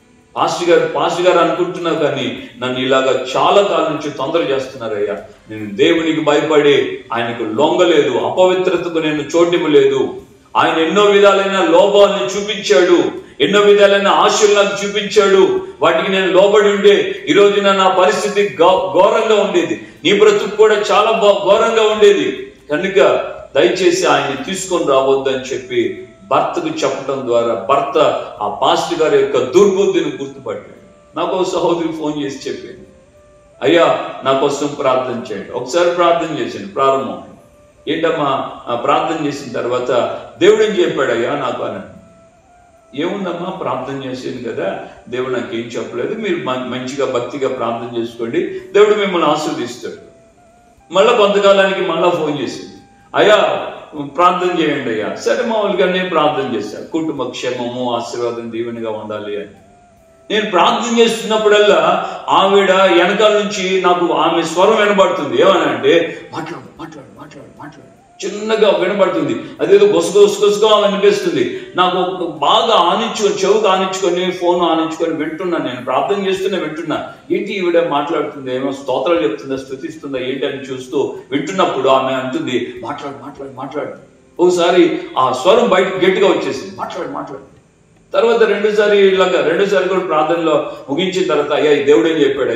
పాస్టర్ గారు అనుకుంటున్నావు కానీ నన్ను ఇలాగా చాలా కాలం నుంచి తొందర చేస్తున్నారయ్యా. నేను దేవునికి భయపడి ఆయనకు లొంగలేదు, అపవిత్రతకు నేను చోటివ్వలేదు. ఆయన ఎన్నో విధాలైన లోపాలను చూపించాడు, ఎన్నో విధాలైన ఆశలు నాకు చూపించాడు. వాటికి నేను లోబడి ఉండే ఈ రోజున నా పరిస్థితి ఘోరంగా ఉండేది, నీ బ్రతుకు కూడా చాలా ఘోరంగా ఉండేది. కనుక దయచేసి ఆయన్ని తీసుకొని రావద్దు అని చెప్పి భర్తకు చెప్పడం ద్వారా భర్త ఆ పాస్టర్ గారి యొక్క దుర్బుద్ధిని గుర్తుపట్టాడు. నాకు సహోదరి ఫోన్ చేసి చెప్పింది, అయ్యా నా కోసం ప్రార్థన చేయండి. ఒకసారి ప్రార్థన చేసింది. ప్రారంభం ఏంటమ్మా ప్రార్థన చేసిన తర్వాత దేవుడు ఏం చెప్పాడయ్యా నాకు అని. ఏముందమ్మా ప్రార్థన చేసింది కదా, దేవుడు నాకేం చెప్పలేదు, మీరు మంచిగా భక్తిగా ప్రార్థన చేసుకోండి, దేవుడు మిమ్మల్ని ఆశీర్వదిస్తాడు. మళ్ళా కొంతకాలానికి మళ్ళా ఫోన్ చేసింది, అయ్యా ప్రార్థన చేయండి అయ్యా. సరే మామూలుగానే ప్రార్థన చేశాను, కుటుంబ క్షేమము ఆశీర్వాదం దీవెనగా ఉండాలి అని. నేను ప్రార్థన చేస్తున్నప్పుడల్లా ఆవిడ వెనకాల నుంచి నాకు ఆమె స్వరం వినబడుతుంది. ఏమని అంటే మాట్లాడు మాట్లాడు మాట్లాడు మాట్లాడు చిన్నగా వినబడుతుంది. అదేదో గొసగొసగా అనిపిస్తుంది. నాకు బాగా చెవుకు ఆనించుకొని ఫోన్ ఆనించుకొని వింటున్నాను. నేను ప్రార్థన చేస్తూనే వింటున్నా. ఏంటి ఈవిడ మాట్లాడుతుంది, ఏమో స్తోత్రాలు చెప్తుందా, స్తుతిస్తుందా ఏంటి అని చూస్తూ వింటున్నప్పుడు ఆమె అంటుంది మాట్లాడు మాట్లాడు మాట్లాడు. ఒకసారి ఆ స్వరం బయట గట్టిగా వచ్చేసింది, మాట్లాడు మాట్లాడు. తర్వాత రెండోసారి కూడా ప్రార్థనలో ముగించిన తర్వాత అయ్యా దేవుడు ఏం చెప్పాడయ్యా అని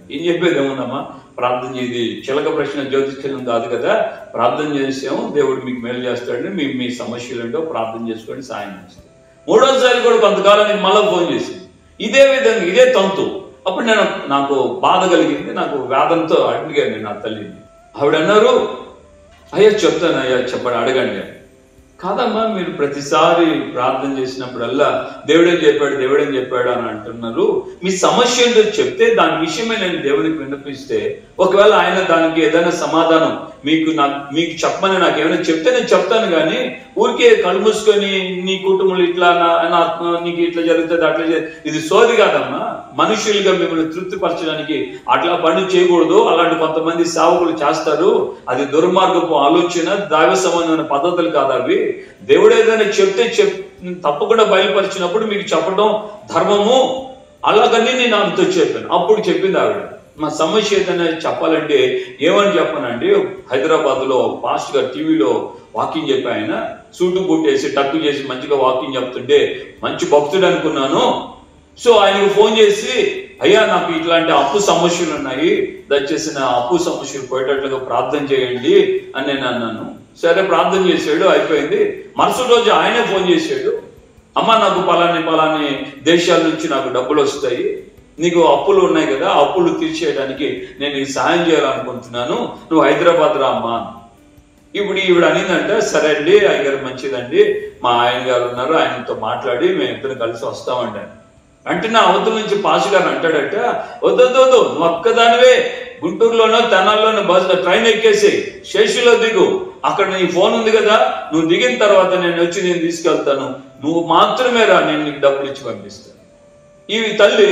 ఏం చెప్పేది ఏముందమ్మా, ప్రార్థన చేది చిలక ప్రశ్న జ్యోతిష్యం కాదు కదా, ప్రార్థన చేసాము దేవుడు మీకు మేలు చేస్తాడని మీ సమస్యలు ఏంటో ప్రార్థన చేసుకోండి, సాయం చేస్తాడు. మూడోసారి కూడా కొంతకాలానికి మళ్ళీ ఫోన్ చేసింది, ఇదే విధంగా ఇదే తంతు. అప్పుడు నాకు బాధ కలిగింది, నాకు వేదంతో అడిగాను నా తల్లిని. ఆవిడ అన్నారు, అయ్యా చెప్తాను, అయ్యా చెప్పండి అడగండి. కాదమ్మా, మీరు ప్రతిసారి ప్రార్థన చేసినప్పుడల్లా దేవుడేం చెప్పాడు అని అంటున్నారు. మీ సమస్య ఏంటో చెప్తే దాని విషయమే నేను దేవునికి విన్నపిస్తే ఒకవేళ ఆయన దానికి ఏదైనా సమాధానం మీకు చెప్పమని నాకు ఏమైనా చెప్తే నేను చెప్తాను, కానీ ఊరికే కళ్ళు మూసుకొని నీ కుటుంబంలో ఇట్లా నీకు ఇట్లా జరుగుతుంది అట్లా ఇది సోది కాదమ్మా. మనుషులుగా మిమ్మల్ని తృప్తిపరచడానికి అట్లా పని చేయకూడదు. అలాంటి కొంతమంది సేవకులు చేస్తారు, అది దుర్మార్గపు ఆలోచన, దైవ సంబంధమైన పద్ధతులు కాదు అవి. దేవుడు ఏదైనా చెప్తే తప్పకుండా బయలుపరిచినప్పుడు మీకు చెప్పడం ధర్మము. అలాగని నేను ఆమెతో చెప్పాను. అప్పుడు చెప్పింది ఆవిడ, మా సమస్య ఏదైనా చెప్పాలంటే ఏమని చెప్పానంటే, హైదరాబాద్ లో పాస్ట్ గా టీవీలో వాకింగ్ చెప్పి ఆయన సూటు బూటేసి టక్కు చేసి మంచిగా వాకింగ్ చెప్తుంటే మంచి భక్తుడు అనుకున్నాను. సో ఆయనకు ఫోన్ చేసి, అయ్యా నాకు ఇట్లాంటి అప్పు సమస్యలు ఉన్నాయి, దయచేసి నా అప్పు సమస్యలు పోయేటట్లుగా ప్రార్థన చేయండి అని నేను అన్నాను. సరే ప్రార్థన చేశాడు, అయిపోయింది. మరుసటి రోజు ఆయనే ఫోన్ చేశాడు, అమ్మ నాకు పలాని దేశాల నుంచి నాకు డబ్బులు వస్తాయి, నీకు అప్పులు ఉన్నాయి కదా, అప్పులు తీర్చేయడానికి నేను ఈ సాయం చేయాలనుకుంటున్నాను, నువ్వు హైదరాబాద్ రా అమ్మా. ఇప్పుడు ఈవిడ అనిందంటే, సరే అండి అయ్యగారు మంచిదండి, మా ఆయన గారు ఉన్నారు, ఆయనతో మాట్లాడి మేము ఇద్దరు కలిసి వస్తామండి. అంటే నా అవతల నుంచి పాస్ గారు అంటాడట, వద్దు నువ్వు ఒక్కదానివే గుంటూరులోనో తెనాల్లోనో బస్ ట్రైన్ ఎక్కేసి స్టేషన్లో దిగు, అక్కడ నీ ఫోన్ ఉంది కదా, నువ్వు దిగిన తర్వాత నేను తీసుకెళ్తాను, నువ్వు మాత్రమే రా, నేను నీకు డబ్బులు ఇచ్చి పంపిస్తాను. ఈ తల్లి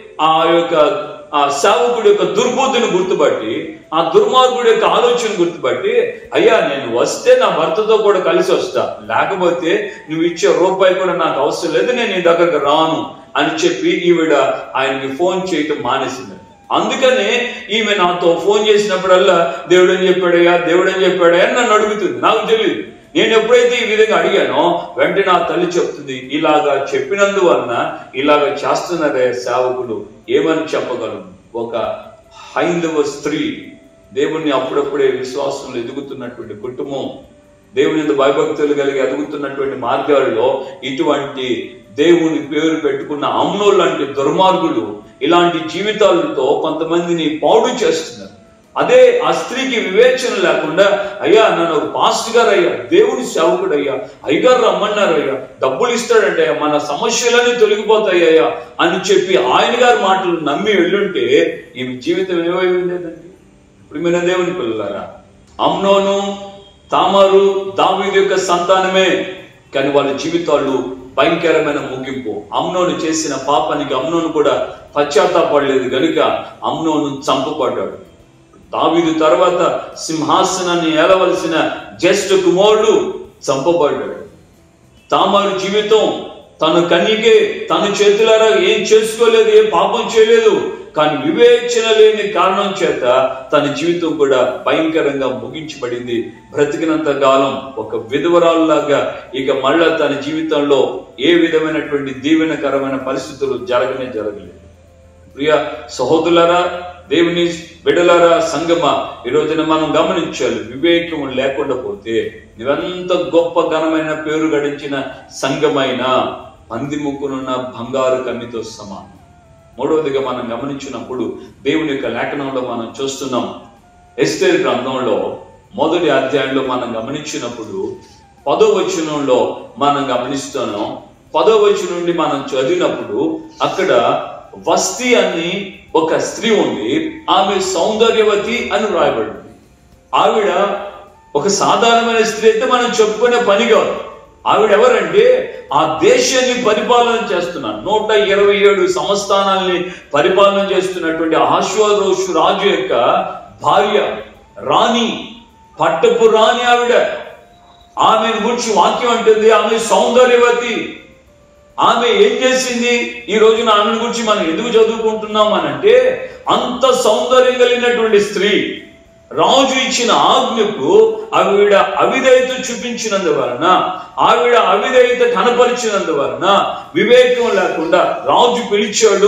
ఆ సేవకుడి యొక్క దుర్బుద్ధిని గుర్తుపట్టి, ఆ దుర్మార్గుడి యొక్క ఆలోచన గుర్తుపట్టి, అయ్యా నేను వస్తే నా భర్తతో కూడా కలిసి వస్తా, లేకపోతే నువ్వు ఇచ్చే రూపాయి కూడా నాకు అవసరం లేదు, నేను నీ దగ్గరకు రాను అని చెప్పి ఈవిడ ఆయనకి ఫోన్ చేయటం మానేసింది. అందుకనే ఈమె నాతో ఫోన్ చేసినప్పుడల్లా దేవుడని చెప్పాడయ్యా అని నన్ను అడుగుతుంది. నాకు తెలియదు. నేను ఎప్పుడైతే ఈ విధంగా అడిగానో వెంటనే నా తల్లి చెప్తుంది, ఇలాగా చెప్పినందువలన ఇలాగ చేస్తున్నారే సేవకులు, ఏమని చెప్పగలను. ఒక హైందవ స్త్రీ, దేవుణ్ణి అప్పుడప్పుడే విశ్వాసంలో ఎదుగుతున్నటువంటి కుటుంబం, దేవుని భయభక్తులు కలిగి ఎదుగుతున్నటువంటి మార్గాల్లో ఇటువంటి దేవుని పేరు పెట్టుకున్న అమ్నోల్ లాంటి దుర్మార్గులు ఇలాంటి జీవితాలతో కొంతమందిని పాడు చేస్తున్నారు. అదే ఆ స్త్రీకి వివేచన లేకుండా, అయ్యా నన్ను ఒక పాస్ట్ గారు అయ్యా, దేవుని సేవకుడు అయ్యా, అయ్యగారు రమ్మన్నారు అయ్యా, డబ్బులు ఇస్తాడంటే మన సమస్యలన్నీ తొలగిపోతాయ్యా అని చెప్పి ఆయన గారి మాటలు నమ్మి వెళ్ళుంటే ఈమె జీవితం ఏమై ఉండేదండి. ఇప్పుడు మన దేవుని పిల్లలారా, అమ్నోను తామారు దావీదు యొక్క సంతానమే, కానీ వాళ్ళ జీవితాలు భయంకరమైన ముగింపు. అమ్నోను చేసిన పాపానికి అమ్నోను కూడా పశ్చాత్తాపడలేదు గనుక అమ్నోను చంపబడ్డాడు. దావీదు తర్వాత సింహాసనాన్ని ఏలవలసిన జ్యేష్ఠ కుమారుడు చంపబడ్డాడు. తామారు జీవితం తన కన్యకే తన చేతులారా ఏం చేసుకోలేదు, ఏం పాపం చేయలేదు, కానీ వివేచన లేని కారణం చేత తన జీవితం కూడా భయంకరంగా ముగించబడింది. బ్రతికినంత కాలం ఒక విధవరాల్లాగా ఇక మళ్ళా తన జీవితంలో ఏ విధమైనటువంటి దీవెనకరమైన పరిస్థితులు జరగలేదు. ప్రియ సహోదరులారా, దేవుని బిడ్డలారా, సంగమా, ఈ రోజున మనం గమనించాలి, వివేకం లేకుండా పోతే నువ్వెంత గొప్ప ఘనమైన పేరు గడించిన సంఘమైన పంది ముక్కునున్న బంగారు కన్నితో సమానం. మూడవదిగా మనం గమనించినప్పుడు దేవుని యొక్క లేఖనంలో మనం చూస్తున్నాం, ఎస్తేరు గ్రంథంలో 1వ అధ్యాయంలో మనం గమనించినప్పుడు 10వ వచనంలో మనం గమనిస్తున్నాం. 10వ వచనం నుండి మనం చదివినప్పుడు అక్కడ వస్తి అని ఒక స్త్రీ ఉంది, ఆమె సౌందర్యవతి అని రాయబడింది. ఆవిడ ఒక సాధారణమైన స్త్రీ అయితే మనం చెప్పుకునే పని కాదు. ఆవిడ ఎవరంటే ఆ దేశాన్ని పరిపాలన చేస్తున్నారు, 127 సంస్థానాల్ని పరిపాలన చేస్తున్నటువంటి అహష్వేరోషు రాజు యొక్క భార్య, రాణి, పట్టపు రాణి ఆవిడ. ఆమెను గురించి వాక్యం అంటుంది ఆమె సౌందర్యవతి. ఆమె ఏం చేసింది? ఈ రోజున ఆమెను గురించి మనం ఎందుకు చదువుకుంటున్నాం అనంటే, అంత సౌందర్యం కలిగినటువంటి స్త్రీ రాజు ఇచ్చిన ఆజ్ఞకు ఆవిడ అవిధేయత చూపించినందువలన, ఆవిడ అవిధేయత కనపరిచినందువలన, వివేకం లేకుండా రాజు పిలిచాడు,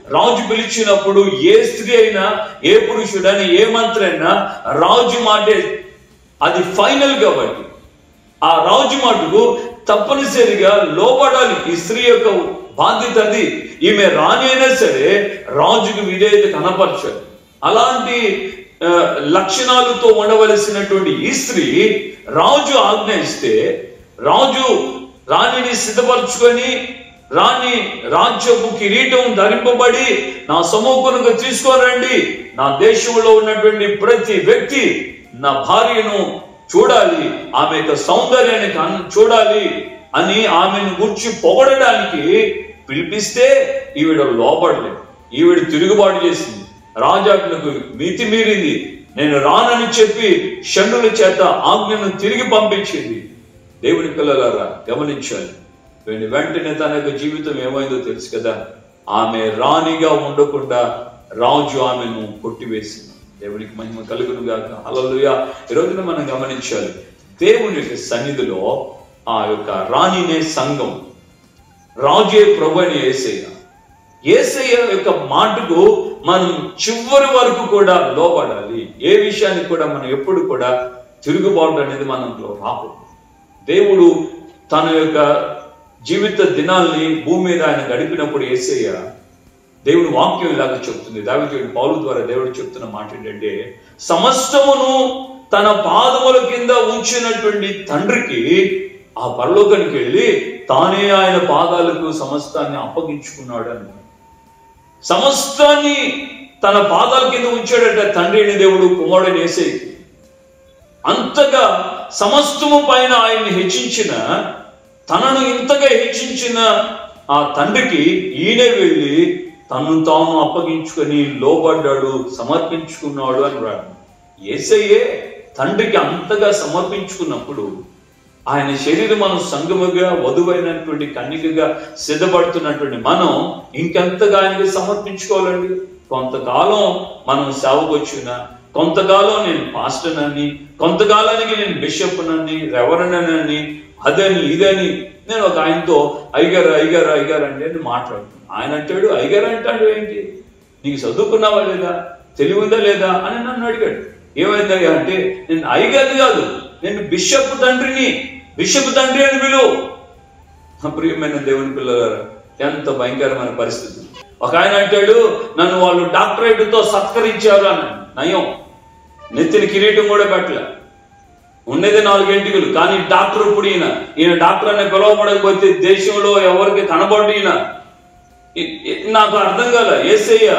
రాజు పిలిచినప్పుడు ఏ స్త్రీ అయినా, ఏ పురుషుడైనా, ఏ మంత్రి అయినా రాజు మాటే అది ఫైనల్. కాబట్టి ఆ రాజు మాటకు తప్పనిసరిగా లోబడాలి. ఈ స్త్రీ యొక్క బాధ్యత అది. ఈమె రాణి అయినా సరే రాజుకు విధేయత కనపరచాలి. అలాంటి లక్షణాలతో ఉండవలసినటువంటి ఈ స్త్రీ రాజు ఆజ్ఞ ఇస్తే రాజు రాణిని సిద్ధపరచుకొని రాణి రాజ్యపు కిరీటం ధరింపబడి నా సముఖమునకు తీసుకురండి, నా దేశంలో ఉన్నటువంటి ప్రతి వ్యక్తి నా భార్యను చూడాలి, ఆమె యొక్క సౌందర్యాన్ని చూడాలి అని ఆమెను గురించి పొగడడానికి పిలిపిస్తే ఈవిడ లోపడలేదు. ఈవిడ తిరుగుబాటు చేసింది, రాజాజ్ఞకు మితిమీరింది. నేను రానని చెప్పి షండుల చేత ఆజ్ఞను తిరిగి పంపించింది. దేవుని పిల్లలారా గమనించాలి. వెంటనే తన యొక్క జీవితం ఏమైందో తెలుసు కదా. ఆమె రాణిగా ఉండకుండా రాజు ఆమెను కొట్టివేసింది. దేవునికి మహిమ కలుగును గాక. హల్లెలూయా. ఈ రోజున మనం గమనించాలి, దేవుని యొక్క సన్నిధిలో ఆ యొక్క రాణినే సంఘం, రాజే ప్రభు అని యేసయ్య. యేసయ్య యొక్క మాటకు మనం చివరి వరకు కూడా లోబడాలి. ఏ విషయానికి కూడా మనం ఎప్పుడు కూడా తిరుగుబాటు అనేది మనలో రాకూడదు. దేవుడు తన యొక్క జీవిత దినాల్ని భూమి మీద ఆయన గడిపినప్పుడు యేసయ్య దేవుని వాక్యం ఇలాగ చెప్తుంది. దావీదు పౌలు ద్వారా దేవుడు చెప్తున్న మాట ఏంటంటే, సమస్తమును తన పాదముల కింద ఉంచినటువంటి తండ్రికి ఆ పరలోకానికి వెళ్ళి తానే ఆయన పాదాలకు సమస్తాన్ని అప్పగించుకున్నాడు అని. సమస్తాన్ని తన పాదాల కింద ఉంచాడట తండ్రి అయిన దేవుడు కుమారుడైన యేసయ్యకి. అంతగా సమస్తము పైన ఆయన్ని హెచ్చించిన, తనను ఇంతగా హెచ్చించిన ఆ తండ్రికి ఈయనే వెళ్ళి తను తాను అప్పగించుకొని లోబడ్డాడు, సమర్పించుకున్నాడు అని రాడు. యేసయ్యే తండ్రికి అంతగా సమర్పించుకున్నప్పుడు ఆయన శరీరం మనం సంగముగా వధువైనటువంటి కన్యకగా సిద్ధపడుతున్నటువంటి మనం ఇంకెంతగా ఆయనకి సమర్పించుకోవాలండి. కొంతకాలం మనం సేవకొచ్చిన, కొంతకాలం నేను పాస్టర్నని, కొంతకాలానికి నేను బిషప్నని, రెవరెండనని, అదని ఇదని. నేను ఒక ఆయనతో అయ్యగారు అయ్యగారు అయ్యగారు అంటే మాట్లాడుతున్నాను. ఆయన అంటాడు అయ్యగారు అంటాడు ఏంటి, నీకు చదువుకున్నావా లేదా, తెలివిందా లేదా అని నన్ను అడిగాడు. ఏమైందయ్యా అంటే, నేను అయ్యగారు కాదు, నేను బిషప్ తండ్రిని, బిషప్ తండ్రి అని పిలువు. ప్రియమైన దేవుని పిల్లలారా, ఎంత భయంకరమైన పరిస్థితి. ఒక ఆయన అంటాడు, నన్ను వాళ్ళు డాక్టరేట్తో సత్కరించారు అని. నయం, నెత్తిన కిరీటం కూడా పెట్టలే, ఉండేది 4 ఎంటికలు. కానీ డాక్టర్ ఇప్పుడు ఈయన డాక్టర్ అనే పిలవబడకపోతే దేశంలో ఎవరికి కనబడి ఈయన. నాకు అర్థం కాల. యేసయ్య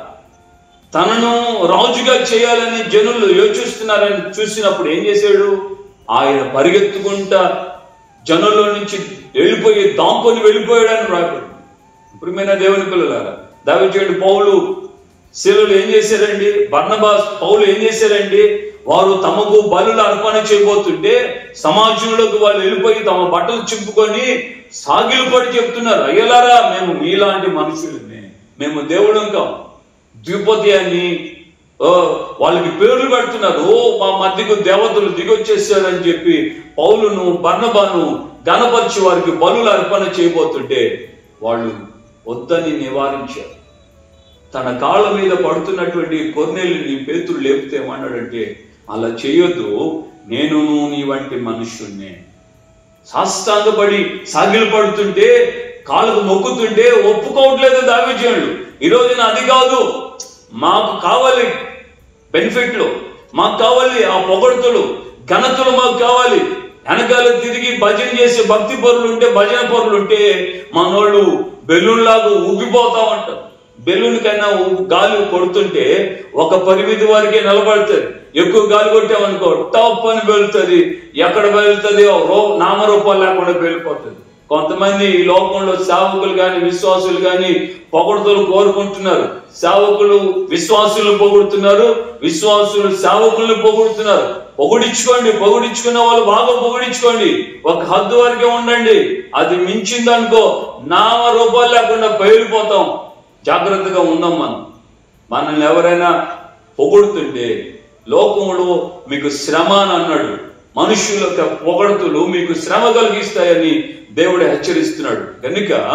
తనను రాజుగా చేయాలని జనులు యోచిస్తున్నారని చూసినప్పుడు ఏం చేశాడు, ఆయన పరిగెత్తుకుంటా జనుల్లో నుంచి వెళ్ళిపోయి దాంకొని వెళ్ళిపోయాడని రాకూడదు. ప్రియమైన దేవుని పిల్లలారా, దావీదు పౌలు శిలువలో ఏం చేశారండి, బర్నబాస్ పౌలు ఏం చేశారండి, వారు తమకు బలుల అర్పణ చేయబోతుంటే సమాజంలోకి వాళ్ళు వెళ్ళిపోయి తమ బట్టలు చింపుకొని సాగిలపడి చెప్తున్నారు, అయ్యలారా మేము మీలాంటి మనుషులమే, మేము దేవుడు కాం, ద్విపతి అని వాళ్ళకి పేర్లు పెడుతున్నారు. మా మధ్యకు దేవతలు దిగొచ్చేసారని చెప్పి పౌలును బర్నబాను గణపరిచి వారికి బలుల అర్పణ చేయబోతుంటే వాళ్ళు వద్దని నివారించారు. తన కాళ్ళ మీద పడుతున్నటువంటి కొర్నేలిని పేతురు లేపితే ఏమన్నాడంటే, అలా చేయొద్దు, నేను నీ వంటి మనుష్యుణ్ణే. సాష్టాంగపడి సాగిలు పడుతుంటే, కాళ్ళకు మొక్కుతుంటే ఒప్పుకోవట్లేదు దావీదు. ఈ రోజున అది కాదు, మాకు కావాలి బెనిఫిట్లు, మాకు కావాలి ఆ పొగడుతులు, ఘనతలు మాకు కావాలి. వెనకాల తిరిగి భజన చేసే భక్తి పరులు ఉంటే, భజన పరులు ఉంటే మనోళ్ళు బెలూన్లాగా ఊగిపోతా ఉంటారు. బెలూన్ కన్నా గాలి కొడుతుంటే ఒక పరిమితి వరకే నిలబడుతుంది. ఎక్కువ గాలి కొట్టామనుకో టాప్ అని వెళ్తుంది, ఎక్కడ వెళ్తుంది నామరూపాలు లేకుండా వెళ్ళిపోతుంది. కొంతమంది ఈ లోకంలో సేవకులు కానీ విశ్వాసులు కానీ పొగడుతలు కోరుకుంటున్నారు. సేవకులు విశ్వాసులు పొగుడుతున్నారు, విశ్వాసులు సేవకులను పొగుడుతున్నారు. పొగుడించుకున్న వాళ్ళు బాగా పొగిడించుకోండి, ఒక హద్దు వరకే ఉండండి. అది మించిందనుకో నామ రూపాలు లేకుండా బయలుపోతాం. జాగ్రత్తగా ఉందాం. మనల్ని ఎవరైనా పొగుడుతుంటే, లోకములో మీకు శ్రమ అని అన్నాడు, మనుషుల యొక్క పొగడుతులు మీకు శ్రమ కలిగిస్తాయని దేవుడు హెచ్చరిస్తున్నాడు. కనుక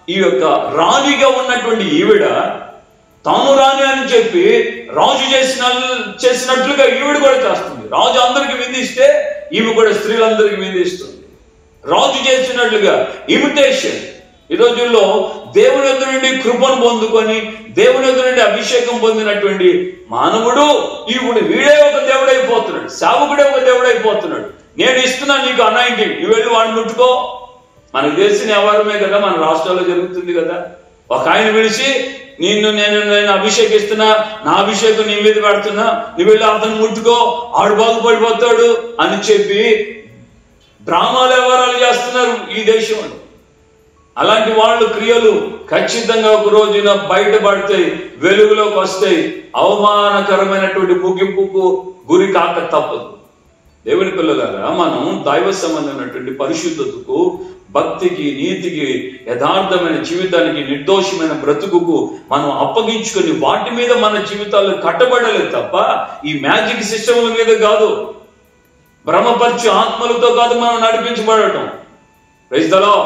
ఈ యొక్క రాణిగా ఉన్నటువంటి ఈవిడ తాను రాణి అని చెప్పి రాజు చేసినట్లుగా ఈవిడ కూడా చేస్తుంది. రాజు అందరికి విధిస్తే ఈమె కూడా స్త్రీలందరికీ విధిస్తుంది. రాజు చేసినట్లుగా ఇమిటేషన్. ఈ రోజుల్లో దేవుని యొద్ద నుండి కృపను పొందుకొని దేవుని యొద్ద నుండి అభిషేకం పొందినటువంటి మానవుడు వీడే ఒక దేవుడైపోతున్నాడు, సేవకుడే ఒక దేవుడైపోతున్నాడు. నేను ఇస్తున్నా నీకు అనాయింటింగ్, నువ్వు వెళ్ళి వాడిని ముట్టుకో. మనకు తెలిసిన వ్యవహారమే కదా, మన రాష్ట్రాల్లో జరుగుతుంది కదా. ఒక ఆయన పిలిచి నేను అభిషేకిస్తున్నా, నా అభిషేకం నీ మీద పెడుతున్నా, నువ్వు వెళ్ళి అతను ముట్టుకో, ఆడు బాగుపడిపోతాడు అని చెప్పి డ్రామాలు వ్యవహారాలు చేస్తున్నారు ఈ దేశంలో. అలాంటి వాళ్ళు క్రియలు ఖచ్చితంగా ఒక రోజున బయటపడతాయి, వెలుగులోకి వస్తాయి, అవమానకరమైనటువంటి ముగింపుకు గురి కాక తప్పదు. దేవుని పిల్లలారా, మనం దైవ సంబంధమైనటువంటి పరిశుద్ధతకు, భక్తికి, నీతికి, యథార్థమైన జీవితానికి, నిర్దోషమైన బ్రతుకుకు మనం అప్పగించుకొని వాటి మీద మన జీవితాలు కట్టబడలేదు తప్ప ఈ మ్యాజిక్ సిస్టముల మీద కాదు, భ్రమపరిచే ఆత్మలతో కాదు మనం నడిపించబడటం. Praise the Lord.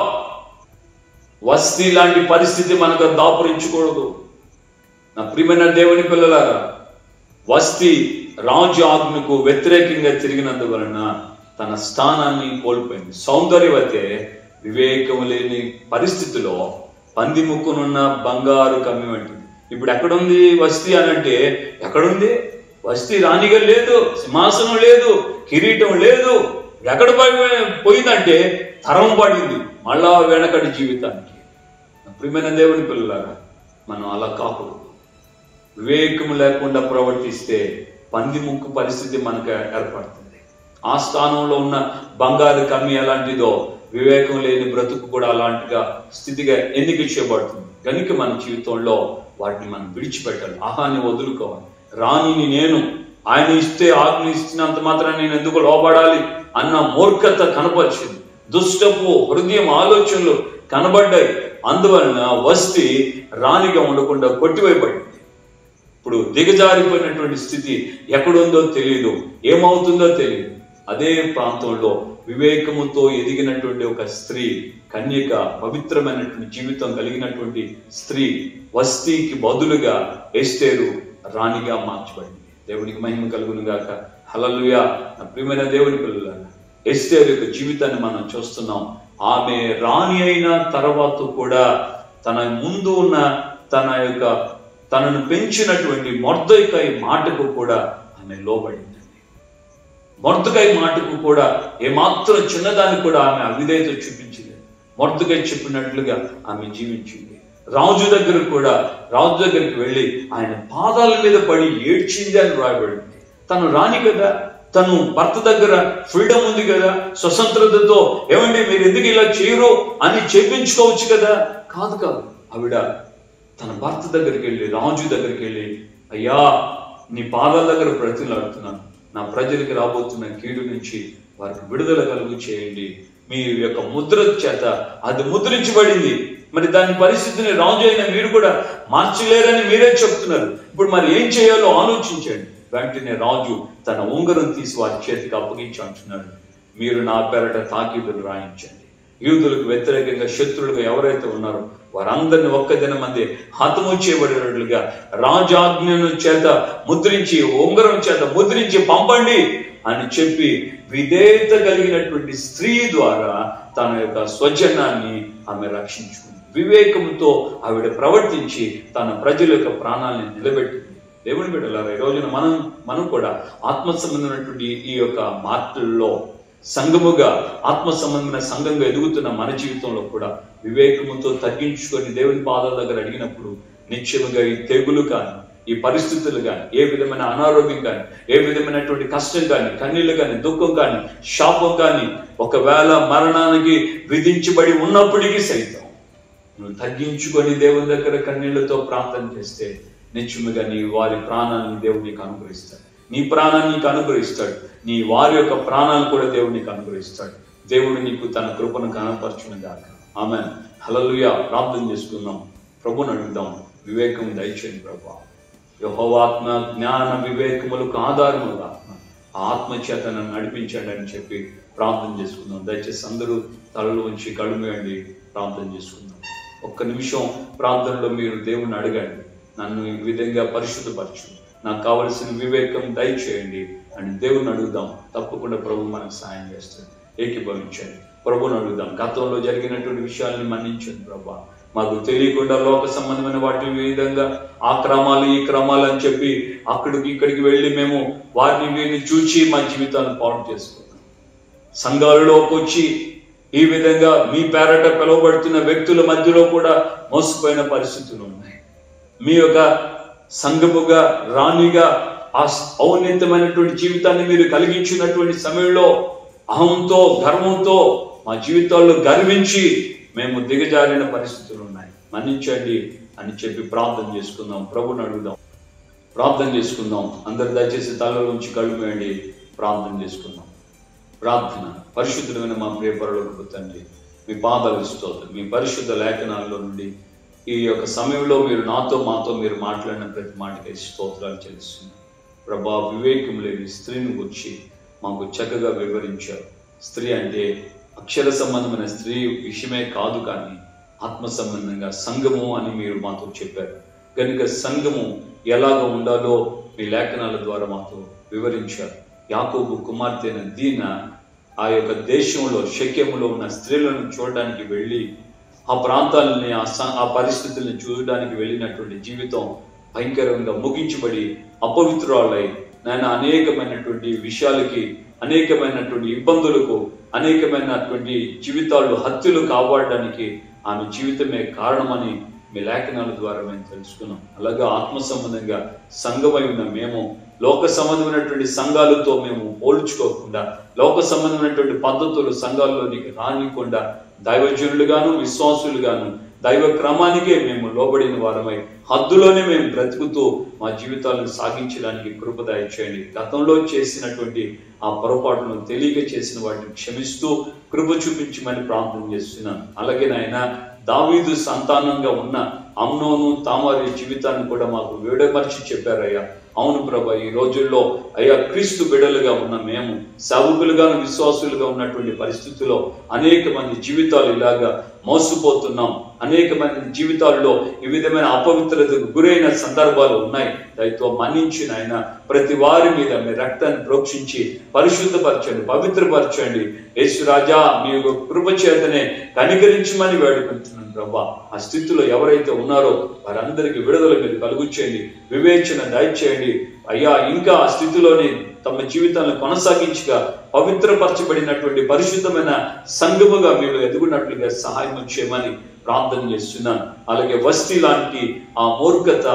వస్తీ లాంటి పరిస్థితి మనకు దాపురించకూడదు. నా ప్రియమైన దేవుని పిల్లలారా, వస్తీ రాజు ఆజ్ఞకు వ్యతిరేకంగా తిరిగినందువలన తన స్థానాన్ని కోల్పోయింది. సౌందర్యవతే వివేకం లేని పరిస్థితిలో పంది ముక్కునున్న బంగారు కమ్మి వంటిది. ఇప్పుడు ఎక్కడుంది వస్తీ అనంటే? ఎక్కడుంది వస్తీ? రాణిగా లేదు, సింహాసనం లేదు, కిరీటం లేదు. ఎక్కడ పోయిందంటే తరం పడింది మళ్ళా వెనకటి జీవితానికి. ప్రియమైన దేవుని పిల్లలారా, మనం అలా కాకూడదు. వివేకం లేకుండా ప్రవర్తిస్తే పంది ముక్కు పరిస్థితి మనకు ఏర్పడుతుంది. ఆ స్థానంలో ఉన్న బంగారు కమ్మి ఎలాంటిదో వివేకం లేని బ్రతుకు కూడా అలాంటిగా స్థితిగా ఎన్నిక చేయబడుతుంది. కనుక మన జీవితంలో వాటిని మనం విడిచిపెట్టాలి, ఆహాన్ని వదులుకోవాలి. రాణిని నేను, ఆయన ఇస్తే ఆజ్ఞ ఇచ్చినంత మాత్రం నేను ఎందుకు లోబడాలి అన్న మూర్ఖత కనపరిచింది. దుష్టపు హృదయం ఆలోచనలు కనబడ్డాయి. అందువలన వస్తీ రాణిగా ఉండకుండా కొట్టివేయబడింది. ఇప్పుడు దిగజారిపోయినటువంటి స్థితి ఎక్కడుందో తెలియదు, ఏమవుతుందో తెలియదు. అదే ప్రాంతంలో వివేకముతో ఎదిగినటువంటి ఒక స్త్రీ, కన్యక, పవిత్రమైనటువంటి జీవితం కలిగినటువంటి స్త్రీ వస్తీకి బదులుగా ఎస్తేరు రాణిగా మార్చబడింది. దేవునికి మహిమ కలుగును గాక. హల్లెలూయా. నా ప్రియమైన దేవుని పిల్లలారా, ఎస్తేరు యొక్క జీవితాన్ని మనం చూస్తున్నాం. ఆమె రాణి అయిన తర్వాత కూడా తన ముందు ఉన్న తనను పెంచినటువంటి మొర్దెకై మాటకు కూడా ఆమె లోబడిందండి. మొర్దెకై మాటకు కూడా ఏమాత్రం చిన్నదాన్ని కూడా ఆమె అవిధేయత చూపించలేదు. మొర్దెకై చెప్పినట్లుగా ఆమె జీవించింది. రాజు దగ్గరికి వెళ్ళి ఆయన పాదాల మీద పడి ఏడ్చింది అని రాయబడింది. తను రాణి కదా, తను భర్త దగ్గర ఫ్రీడమ్ ఉంది కదా, స్వతంత్రతతో ఏమండి మీరు ఎందుకు ఇలా చేయరు అని చెప్పించుకోవచ్చు కదా. కాదు, ఆవిడ తన భర్త దగ్గరికి వెళ్ళి, రాజు దగ్గరికి వెళ్ళి, అయ్యా నీ పాదాల దగ్గర బ్రతిలాడుతున్నాను, నా ప్రజలకి రాబోతున్న కీడు నుంచి వారికి విడుదల కలుగు చేయండి. మీ యొక్క ముద్ర చేత అది ముద్రించబడింది. మరి దాని పరిస్థితిని రాజు అయిన మీరు కూడా మార్చలేరని మీరే చెప్తున్నారు. ఇప్పుడు మరి ఏం చేయాలో ఆలోచించండి. వెంటనే రాజు తన ఉంగరం తీసి వారి చేతికి అప్పగించి అంటున్నాడు, మీరు నా పేరట తాకీదులు రాయించండి. యూదులకు వ్యతిరేకంగా శత్రులుగా ఎవరైతే ఉన్నారో వారందరినీ ఒక్క దినం మంది హతము చేయబడినట్లుగా రాజాజ్ఞను చేత ముద్రించి, ఉంగరం చేత ముద్రించి పంపండి అని చెప్పి విధేయత కలిగినటువంటి స్త్రీ ద్వారా తన యొక్క స్వజనాన్ని ఆమె రక్షించుకుంది. వివేకంతో ఆవిడ ప్రవర్తించి తన ప్రజల యొక్క ప్రాణాలను నిలబెట్టింది. దేవుని బిడ్డలారా, ఈ రోజున మనం కూడా ఆత్మ సంబంధమైనటువంటి ఈ యొక్క మాటల్లో సంఘముగా, ఆత్మ సంబంధమైన సంఘంగా ఎదుగుతున్న మన జీవితంలో కూడా వివేకముతో తగ్గించుకొని దేవుని పాదాల దగ్గర అడిగినప్పుడు నిశ్చయముగా ఈ తెగులు కానీ, ఈ పరిస్థితులు కానీ, ఏ విధమైన అనారోగ్యం కానీ, ఏ విధమైనటువంటి కష్టం కానీ, కన్నీళ్లు కానీ, దుఃఖం కానీ, శాపం కానీ ఒకవేళ మరణానికి విధించబడి ఉన్నప్పటికీ సైతం నువ్వు తగ్గించుకొని దేవుని దగ్గర కన్నీళ్లతో ప్రార్థన చేస్తే నిశ్చయముగా నీ వారి ప్రాణాన్ని దేవుడు నీకు అనుగ్రహిస్తాడు. నీ ప్రాణాన్ని నీకు అనుగ్రహిస్తాడు. నీ వారి యొక్క ప్రాణాలను కూడా దేవుడు నీకు అనుగ్రహిస్తాడు. దేవుడు నీకు తన కృపను కనపరచును గాక. ఆమేన్. హల్లెలూయా. ప్రార్థన చేసుకుందాం. ప్రభువుని అడుగుదాం, వివేకం దయచేయండి ప్రభువా. యెహోవాత్మ జ్ఞాన వివేకములకు ఆధారములు ఆత్మ, ఆత్మ చేత నన్ను నడిపించండి అని చెప్పి ప్రార్థన చేసుకుందాం. దయచేసి అందరూ తలలు ఉంచి కళ్ళు మూయండి, ప్రార్థన చేసుకుందాం. ఓ ఒక్క నిమిషం ప్రార్థనలో మీరు దేవుణ్ణి అడగండి, నన్ను ఈ విధంగా పరిశుద్ధపరచు, నాకు కావలసిన వివేకం దయచేయండి అని దేవుణ్ణి అడుగుదాం. తప్పకుండా ప్రభు మనకు సాయం చేస్తాడు. ఏకీభవించండి, ప్రభుని అడుగుదాం. గతంలో జరిగినటువంటి విషయాలని మన్నించండి ప్రభా. మాకు తెలియకుండా లోక సంబంధమైన వాటి విధంగా ఆ క్రమాలు ఈ క్రమాలు అని చెప్పి అక్కడికి ఇక్కడికి వెళ్ళి మేము వారిని వీరిని చూచి మా జీవితాన్ని పాడు చేసుకున్నాం. సంఘాలలోకి వచ్చి ఈ విధంగా మీ పేరట పిలువబడుతున్న వ్యక్తుల మధ్యలో కూడా మోసపోయిన పరిస్థితులు ఉన్నాయి. మీ యొక్క సంఘముగా రాణిగా ఆ ఔన్నతమైనటువంటి జీవితాన్ని మీరు కలిగించినటువంటి సమయంలో అహంతో గర్వంతో మా జీవితాల్లో గర్వించి మేము దిగజారిన పరిస్థితులు ఉన్నాయి, మన్నించండి అని చెప్పి ప్రార్థన చేసుకుందాం. ప్రభుని అడుగుదాం, ప్రార్థన చేసుకుందాం. అందరు దయచేసి తలలోంచి కళ్ళు వేయండి, ప్రార్థన చేసుకుందాం. ప్రార్థన. పరిశుద్ధమైన మా ప్రియ పరలోకపు తండ్రి, మీ పాదాలు స్తోత్రం. మీ పరిశుద్ధ లేఖనాల్లో నుండి ఈ యొక్క సమయంలో మీరు నాతో మాతో మీరు మాట్లాడిన ప్రతి మాటకి స్తోత్రాలు చెల్లిస్తున్నాం ప్రభా. వివేకం లేని స్త్రీని గురించి మాకు చక్కగా వివరించారు. స్త్రీ అంటే అక్షర సంబంధమైన స్త్రీ విషయమే కాదు, కానీ ఆత్మ సంబంధంగా సంఘము అని మీరు మాతో చెప్పారు. కనుక సంఘము ఎలాగ ఉండాలో మీ లేఖనాల ద్వారా మాతో వివరించారు. యాకోబు కుమార్తె అయిన దీన ఆ యొక్క దేశంలో షెకెములో ఉన్న స్త్రీలను చూడడానికి వెళ్ళి ఆ ప్రాంతాలని ఆ పరిస్థితుల్ని చూడడానికి వెళ్ళినటువంటి జీవితం భయంకరంగా ముగించబడి అపవిత్రురాలై నాయన అనేకమైనటువంటి విషయాలకి, అనేకమైనటువంటి ఇబ్బందులకు, అనేకమైనటువంటి జీవితాలు హత్యలు కాపాడడానికి ఆమె జీవితమే కారణమని మీ లేఖనాల ద్వారా మేము తెలుసుకున్నాం. అలాగే ఆత్మ సంబంధంగా సంఘమై ఉన్న మేము లోక సంబంధమైనటువంటి సంఘాలతో మేము పోల్చుకోకుండా, లోక సంబంధమైనటువంటి పద్ధతులు సంఘాల్లోనికి రానికుండా దైవజనులుగాను విశ్వాసులుగాను దైవ క్రమానికే మేము లోబడిన వారమై హద్దులోనే మేము బ్రతుకుతూ మా జీవితాలను సాగించడానికి కృప దయచేయండి. గతంలో చేసినటువంటి ఆ పొరపాటును తెలియక చేసిన వాటిని క్షమిస్తూ కృప చూపించమని ప్రార్థన చేస్తున్నాను. అలాగే నాయన దావీదు సంతానంగా ఉన్న అమ్నోను తామారి జీవితాన్ని కూడా మాకు విడమర్చి చెప్పారయ్యా. అవును ప్రభా, ఈ రోజుల్లో అయ్యా క్రీస్తు బిడ్డలుగా ఉన్న మేము సేవకులుగాను విశ్వాసులుగా ఉన్నటువంటి పరిస్థితుల్లో అనేక మంది జీవితాలు ఇలాగా మోసపోతున్నాం. అనేక మంది జీవితాల్లో ఈ విధమైన అపవిత్రతకు గురైన సందర్భాలు ఉన్నాయి. దయతో మన్నించిన ఆయన ప్రతి వారి మీద మీ రక్తాన్ని ప్రోక్షించి పరిశుద్ధపరచండి, పవిత్రపరచండి. యేసు రాజా, మీ కృప చేతనే కనికరించమని వేడుకుంటున్నాను ప్రభా. ఆ స్థితిలో ఎవరైతే ఉన్నారో వారందరికీ విడుదల మీరు కలుగుచేయండి, వివేచన దయచేయండి అయ్యా. ఇంకా ఆ స్థితిలోని తమ జీవితాలను కొనసాగించగా పవిత్రపరచబడినటువంటి పరిశుద్ధమైన సంఘముగా మీరు ఎదుగునట్లుగా సహాయం చేయమని ప్రార్థన చేస్తున్నాను. అలాగే వస్తీ లాంటి ఆ మూర్ఖత,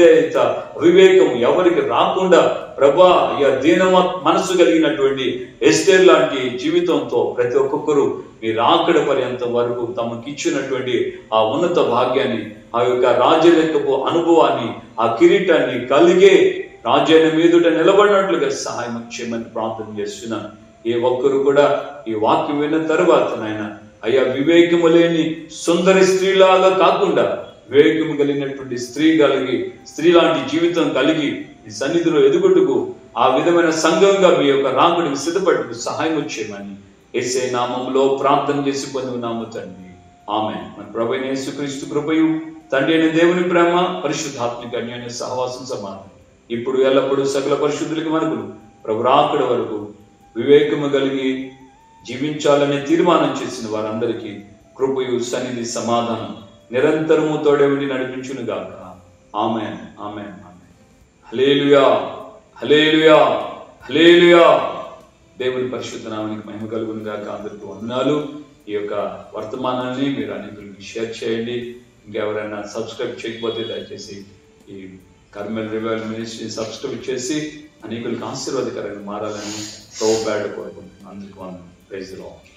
అవివేకం ఎవరికి రాకుండా ప్రభా అయ్యా దీన మనసు కలిగినటువంటి ఎస్తేర్ లాంటి జీవితంతో ప్రతి ఒక్కొక్కరు మీరు ఆకడ పర్యంత వరకు తమకి ఇచ్చినటువంటి ఆ ఉన్నత భాగ్యాన్ని, ఆ యొక్క రాజరికపు అనుభవాన్ని, ఆ కిరీటాన్ని కలిగే రాజ్యాన్ని మీదుట నిలబడినట్లుగా సహాయం చేయమని ప్రార్థన చేస్తున్నాను. ఏ ఒక్కరు కూడా ఈ వాక్యం విన్న తర్వాత నాయన అయ్యా వివేకము లేని సుందరి స్త్రీలాగా కాకుండా వివేకము కలిగినటువంటి స్త్రీ లాంటి జీవితం కలిగి ఈ సన్నిధిలో ఎదుగుటకు ఆ విధమైన సంఘంగా మీ యొక్క రాకుడికి సిద్ధపడుటకు సహాయం చేయమని యేసే నామములో ప్రార్థన చేసి పొందుకున్నాము తండ్రి, ఆమేన్. మన ప్రభువైన యేసుక్రీస్తు కృపయు, తండ్రి అయిన దేవుని ప్రేమ, పరిశుద్ధాత్మిక అన్యోన్య సహవాసం సమాధానం ఇప్పుడు ఎల్లప్పుడూ సకల పరిశుద్ధులకి మనకు ప్రభు రాకడ వరకు వివేకము కలిగి జీవించాలనే తీర్మానం చేసిన వారందరికీ కృపయు, సన్నిధి, సమాధానం నిరంతరము తోడే ఉండి నడిపించును గాక. ఆమేన్, ఆమేన్, ఆమేన్. హల్లెలూయా, హల్లెలూయా, హల్లెలూయా. దేవుని పరిశుద్ధ నామానికి మహిమ కలుగును గాక. అందరికీ వందనాలు. ఈ యొక్క వర్తమానాన్ని మీరు అనేకులకి షేర్ చేయండి. ఇంకెవరైనా సబ్స్క్రైబ్ చేయకపోతే దయచేసి ఈ కర్మెల్ రివైవల్ మినిస్ట్రీ సబ్స్క్రైబ్ చేసి అనేకులకు ఆశీర్వాదకరంగా మారాలని ప్రభువు పేరట కోరుకుంటున్నాను. అందుకు వందనాలు. Praise the lord.